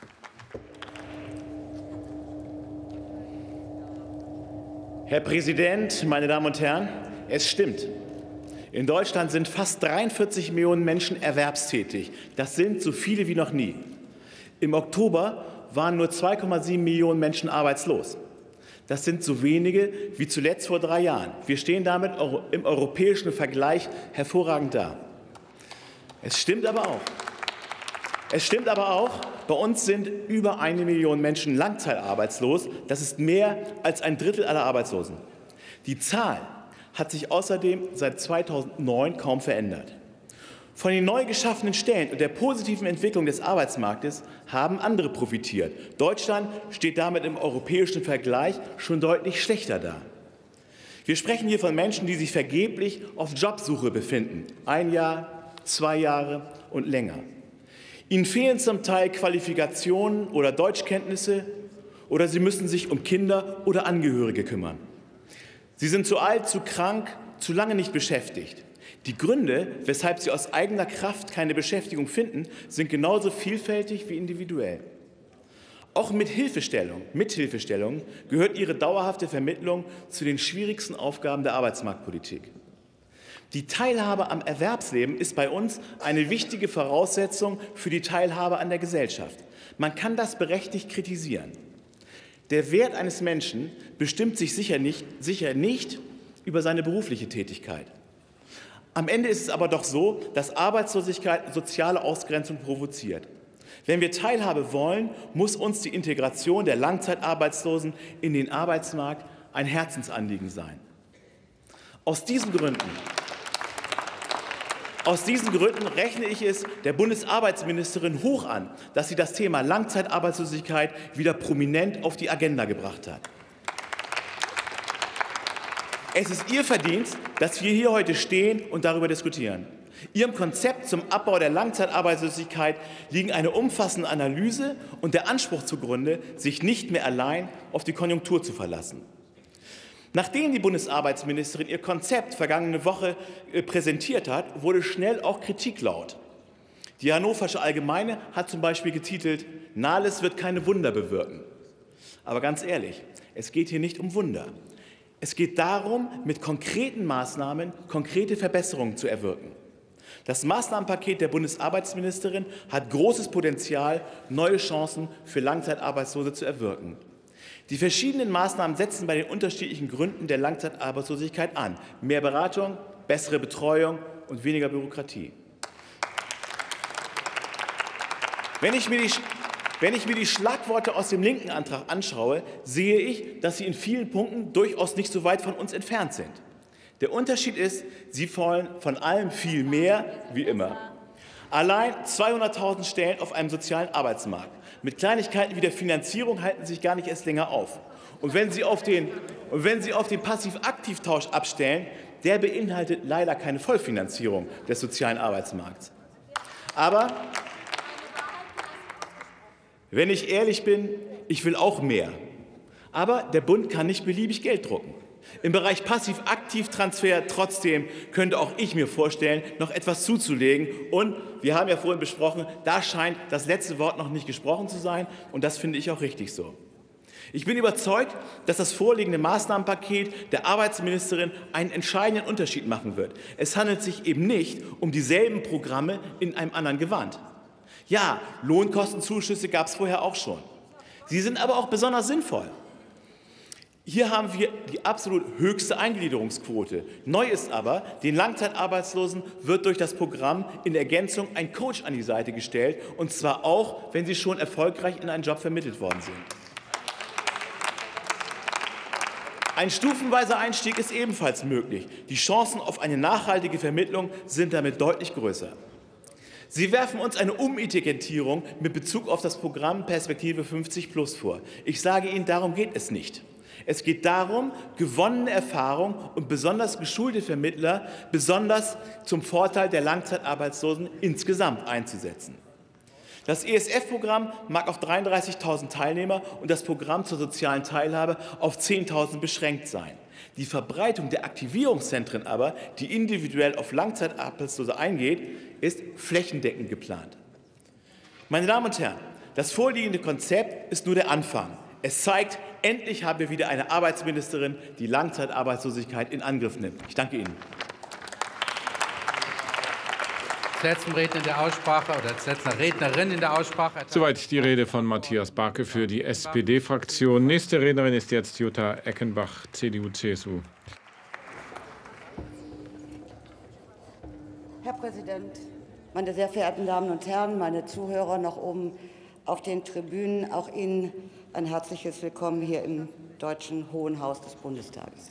Herr Präsident, meine Damen und Herren, es stimmt. In Deutschland sind fast dreiundvierzig Millionen Menschen erwerbstätig. Das sind so viele wie noch nie. Im Oktober waren nur zwei Komma sieben Millionen Menschen arbeitslos. Das sind so wenige wie zuletzt vor drei Jahren. Wir stehen damit im europäischen Vergleich hervorragend da. Es stimmt aber auch. Es stimmt aber auch, bei uns sind über eine Million Menschen langzeitarbeitslos. Das ist mehr als ein Drittel aller Arbeitslosen. Die Zahl hat sich außerdem seit zweitausendneun kaum verändert. Von den neu geschaffenen Stellen und der positiven Entwicklung des Arbeitsmarktes haben andere profitiert. Deutschland steht damit im europäischen Vergleich schon deutlich schlechter da. Wir sprechen hier von Menschen, die sich vergeblich auf Jobsuche befinden. Ein Jahr, zwei Jahre und länger. Ihnen fehlen zum Teil Qualifikationen oder Deutschkenntnisse oder sie müssen sich um Kinder oder Angehörige kümmern. Sie sind zu alt, zu krank, zu lange nicht beschäftigt. Die Gründe, weshalb sie aus eigener Kraft keine Beschäftigung finden, sind genauso vielfältig wie individuell. Auch mit Hilfestellung, mit Hilfestellung gehört ihre dauerhafte Vermittlung zu den schwierigsten Aufgaben der Arbeitsmarktpolitik. Die Teilhabe am Erwerbsleben ist bei uns eine wichtige Voraussetzung für die Teilhabe an der Gesellschaft. Man kann das berechtigt kritisieren. Der Wert eines Menschen bestimmt sich sicher nicht, sicher nicht über seine berufliche Tätigkeit. Am Ende ist es aber doch so, dass Arbeitslosigkeit soziale Ausgrenzung provoziert. Wenn wir Teilhabe wollen, muss uns die Integration der Langzeitarbeitslosen in den Arbeitsmarkt ein Herzensanliegen sein. Aus diesen Gründen Aus diesen Gründen rechne ich es der Bundesarbeitsministerin hoch an, dass sie das Thema Langzeitarbeitslosigkeit wieder prominent auf die Agenda gebracht hat. Es ist ihr Verdienst, dass wir hier heute stehen und darüber diskutieren. Ihrem Konzept zum Abbau der Langzeitarbeitslosigkeit liegen eine umfassende Analyse und der Anspruch zugrunde, sich nicht mehr allein auf die Konjunktur zu verlassen. Nachdem die Bundesarbeitsministerin ihr Konzept vergangene Woche präsentiert hat, wurde schnell auch Kritik laut. Die Hannoversche Allgemeine hat zum Beispiel getitelt, Nahles wird keine Wunder bewirken. Aber ganz ehrlich, es geht hier nicht um Wunder. Es geht darum, mit konkreten Maßnahmen konkrete Verbesserungen zu erwirken. Das Maßnahmenpaket der Bundesarbeitsministerin hat großes Potenzial, neue Chancen für Langzeitarbeitslose zu erwirken. Die verschiedenen Maßnahmen setzen bei den unterschiedlichen Gründen der Langzeitarbeitslosigkeit an. Mehr Beratung, bessere Betreuung und weniger Bürokratie. Wenn ich mir die, wenn ich mir die Schlagworte aus dem linken Antrag anschaue, sehe ich, dass sie in vielen Punkten durchaus nicht so weit von uns entfernt sind. Der Unterschied ist, sie wollen von allem viel mehr, wie immer. Allein zweihunderttausend Stellen auf einem sozialen Arbeitsmarkt. Mit Kleinigkeiten wie der Finanzierung halten Sie sich gar nicht erst länger auf. Und wenn Sie auf den, und wenn Sie auf den Passiv-Aktiv-Tausch abstellen, der beinhaltet leider keine Vollfinanzierung des sozialen Arbeitsmarkts. Aber wenn ich ehrlich bin, ich will auch mehr. Aber der Bund kann nicht beliebig Geld drucken. Im Bereich Passiv-Aktiv-Transfer trotzdem könnte auch ich mir vorstellen, noch etwas zuzulegen. Und wir haben ja vorhin besprochen, da scheint das letzte Wort noch nicht gesprochen zu sein. Und das finde ich auch richtig so. Ich bin überzeugt, dass das vorliegende Maßnahmenpaket der Arbeitsministerin einen entscheidenden Unterschied machen wird. Es handelt sich eben nicht um dieselben Programme in einem anderen Gewand. Ja, Lohnkostenzuschüsse gab es vorher auch schon. Sie sind aber auch besonders sinnvoll. Hier haben wir die absolut höchste Eingliederungsquote. Neu ist aber, den Langzeitarbeitslosen wird durch das Programm in Ergänzung ein Coach an die Seite gestellt, und zwar auch, wenn sie schon erfolgreich in einen Job vermittelt worden sind. Ein stufenweiser Einstieg ist ebenfalls möglich. Die Chancen auf eine nachhaltige Vermittlung sind damit deutlich größer. Sie werfen uns eine Umetikettierung mit Bezug auf das Programm Perspektive fünfzig plus vor. Ich sage Ihnen, darum geht es nicht. Es geht darum, gewonnene Erfahrung und besonders geschulte Vermittler besonders zum Vorteil der Langzeitarbeitslosen insgesamt einzusetzen. Das E S F-Programm mag auf dreiunddreißigtausend Teilnehmer und das Programm zur sozialen Teilhabe auf zehntausend beschränkt sein. Die Verbreitung der Aktivierungszentren aber, die individuell auf Langzeitarbeitslose eingeht, ist flächendeckend geplant. Meine Damen und Herren, das vorliegende Konzept ist nur der Anfang. Es zeigt, endlich haben wir wieder eine Arbeitsministerin, die Langzeitarbeitslosigkeit in Angriff nimmt. Ich danke Ihnen. Als letzten Redner in der Aussprache oder als letzte Rednerin in der Aussprache. Soweit die Rede von Matthias Barke für die S P D-Fraktion. Nächste Rednerin ist jetzt Jutta Eckenbach, C D U C S U. Herr Präsident, meine sehr verehrten Damen und Herren, meine Zuhörer noch oben auf den Tribünen, auch Ihnen ein herzliches Willkommen hier im Deutschen Hohen Haus des Bundestages.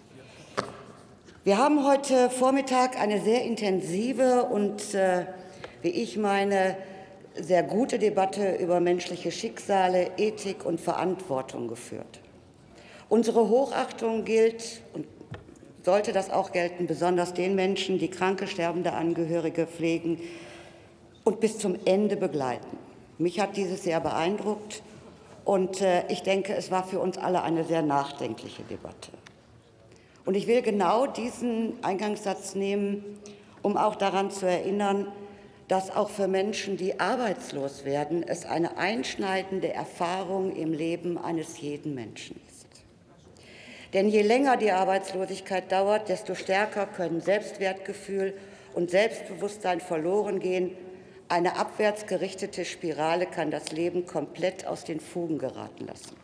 Wir haben heute Vormittag eine sehr intensive und, äh, wie ich meine, sehr gute Debatte über menschliche Schicksale, Ethik und Verantwortung geführt. Unsere Hochachtung gilt und sollte das auch gelten, besonders den Menschen, die kranke, sterbende Angehörige pflegen und bis zum Ende begleiten. Mich hat dieses sehr beeindruckt. Und äh, ich denke, es war für uns alle eine sehr nachdenkliche Debatte. Und ich will genau diesen Eingangssatz nehmen, um auch daran zu erinnern, dass auch für Menschen, die arbeitslos werden, es eine einschneidende Erfahrung im Leben eines jeden Menschen ist. Denn je länger die Arbeitslosigkeit dauert, desto stärker können Selbstwertgefühl und Selbstbewusstsein verloren gehen. Eine abwärts gerichtete Spirale kann das Leben komplett aus den Fugen geraten lassen.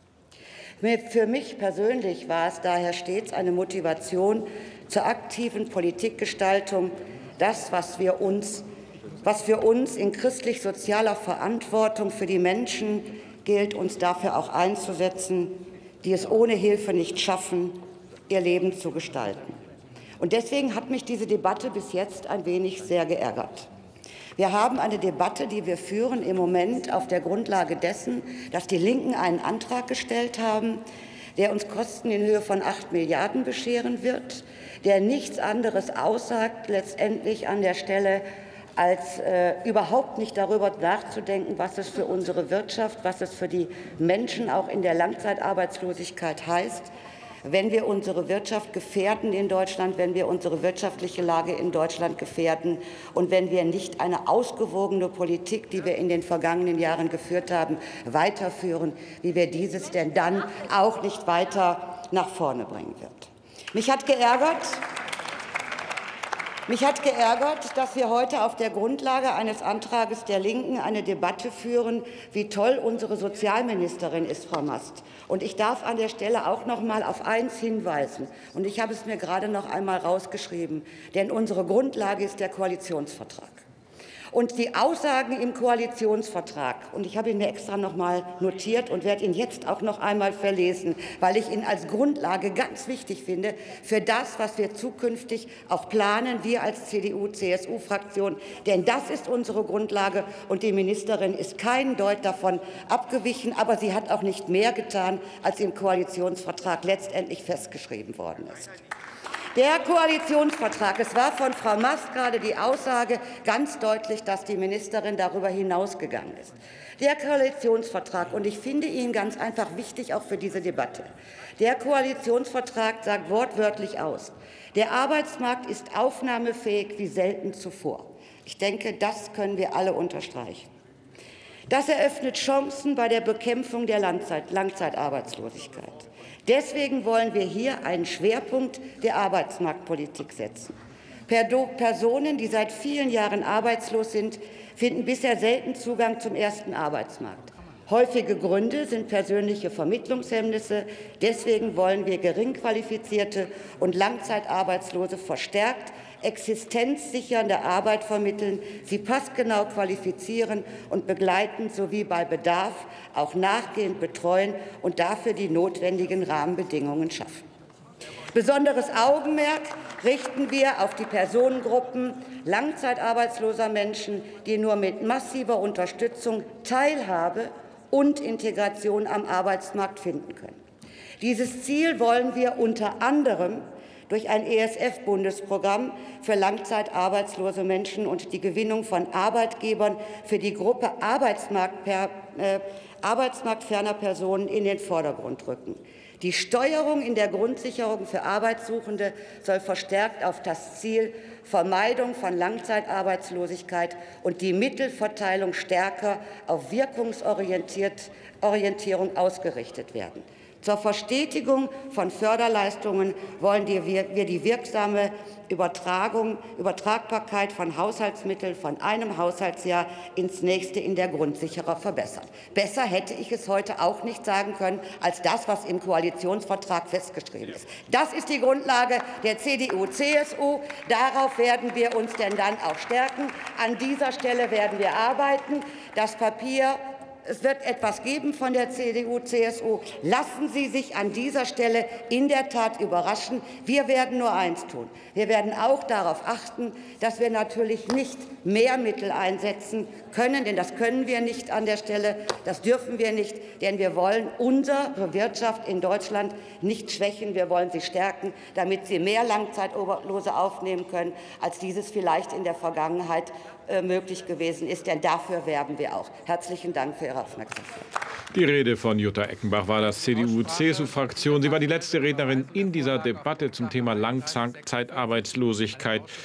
Für mich persönlich war es daher stets eine Motivation zur aktiven Politikgestaltung, das, was wir uns, was für uns in christlich-sozialer Verantwortung für die Menschen gilt, uns dafür auch einzusetzen, die es ohne Hilfe nicht schaffen, ihr Leben zu gestalten. Und deswegen hat mich diese Debatte bis jetzt ein wenig sehr geärgert. Wir haben eine Debatte, die wir führen im Moment auf der Grundlage dessen, dass die Linken einen Antrag gestellt haben, der uns Kosten in Höhe von acht Milliarden bescheren wird, der nichts anderes aussagt letztendlich an der Stelle, als äh, überhaupt nicht darüber nachzudenken, was es für unsere Wirtschaft, was es für die Menschen auch in der Langzeitarbeitslosigkeit heißt, wenn wir unsere Wirtschaft gefährden in Deutschland, wenn wir unsere wirtschaftliche Lage in Deutschland gefährden und wenn wir nicht eine ausgewogene Politik, die wir in den vergangenen Jahren geführt haben, weiterführen, wie wir dieses denn dann auch nicht weiter nach vorne bringen wird. Mich hat geärgert, Mich hat geärgert, dass wir heute auf der Grundlage eines Antrages der Linken eine Debatte führen, wie toll unsere Sozialministerin ist, Frau Mast. Und ich darf an der Stelle auch noch mal auf eins hinweisen. Und ich habe es mir gerade noch einmal rausgeschrieben. Denn unsere Grundlage ist der Koalitionsvertrag. Und die Aussagen im Koalitionsvertrag, und ich habe ihn mir extra noch mal notiert und werde ihn jetzt auch noch einmal verlesen, weil ich ihn als Grundlage ganz wichtig finde für das, was wir zukünftig auch planen, wir als C D U C S U-Fraktion. Denn das ist unsere Grundlage, und die Ministerin ist keinen Deut davon abgewichen, aber sie hat auch nicht mehr getan, als im Koalitionsvertrag letztendlich festgeschrieben worden ist. Der Koalitionsvertrag, es war von Frau Mast gerade die Aussage ganz deutlich, dass die Ministerin darüber hinausgegangen ist. Der Koalitionsvertrag, und ich finde ihn ganz einfach wichtig auch für diese Debatte, der Koalitionsvertrag sagt wortwörtlich aus, der Arbeitsmarkt ist aufnahmefähig wie selten zuvor. Ich denke, das können wir alle unterstreichen. Das eröffnet Chancen bei der Bekämpfung der Langzeit- Langzeitarbeitslosigkeit. Deswegen wollen wir hier einen Schwerpunkt der Arbeitsmarktpolitik setzen. Personen, die seit vielen Jahren arbeitslos sind, finden bisher selten Zugang zum ersten Arbeitsmarkt. Häufige Gründe sind persönliche Vermittlungshemmnisse. Deswegen wollen wir geringqualifizierte und Langzeitarbeitslose verstärkt existenzsichernde Arbeit vermitteln, sie passgenau qualifizieren und begleiten sowie bei Bedarf auch nachgehend betreuen und dafür die notwendigen Rahmenbedingungen schaffen. Besonderes Augenmerk richten wir auf die Personengruppen langzeitarbeitsloser Menschen, die nur mit massiver Unterstützung Teilhabe und Integration am Arbeitsmarkt finden können. Dieses Ziel wollen wir unter anderem durch ein E S F-Bundesprogramm für langzeitarbeitslose Menschen und die Gewinnung von Arbeitgebern für die Gruppe Arbeitsmarktper äh, arbeitsmarktferner Personen in den Vordergrund rücken. Die Steuerung in der Grundsicherung für Arbeitssuchende soll verstärkt auf das Ziel Vermeidung von Langzeitarbeitslosigkeit und die Mittelverteilung stärker auf Wirkungsorientierung ausgerichtet werden. Zur Verstetigung von Förderleistungen wollen wir die wirksame Übertragung, Übertragbarkeit von Haushaltsmitteln von einem Haushaltsjahr ins nächste in der Grundsicherung verbessern. Besser hätte ich es heute auch nicht sagen können, als das, was im Koalitionsvertrag festgeschrieben ist. Das ist die Grundlage der C D U C S U. Darauf werden wir uns denn dann auch stärken. An dieser Stelle werden wir arbeiten. Das Papier Es wird etwas geben von der C D U C S U. Lassen Sie sich an dieser Stelle in der Tat überraschen. Wir werden nur eins tun. Wir werden auch darauf achten, dass wir natürlich nicht mehr Mittel einsetzen können, denn das können wir nicht an der Stelle, das dürfen wir nicht, denn wir wollen unsere Wirtschaft in Deutschland nicht schwächen. Wir wollen sie stärken, damit sie mehr Langzeitarbeitslose aufnehmen können, als dieses vielleicht in der Vergangenheit möglich gewesen ist, denn dafür werben wir auch. Herzlichen Dank für Ihre Aufmerksamkeit. Die Rede von Jutta Eckenbach war das C D U C S U-Fraktion. Sie war die letzte Rednerin in dieser Debatte zum Thema Langzeitarbeitslosigkeit.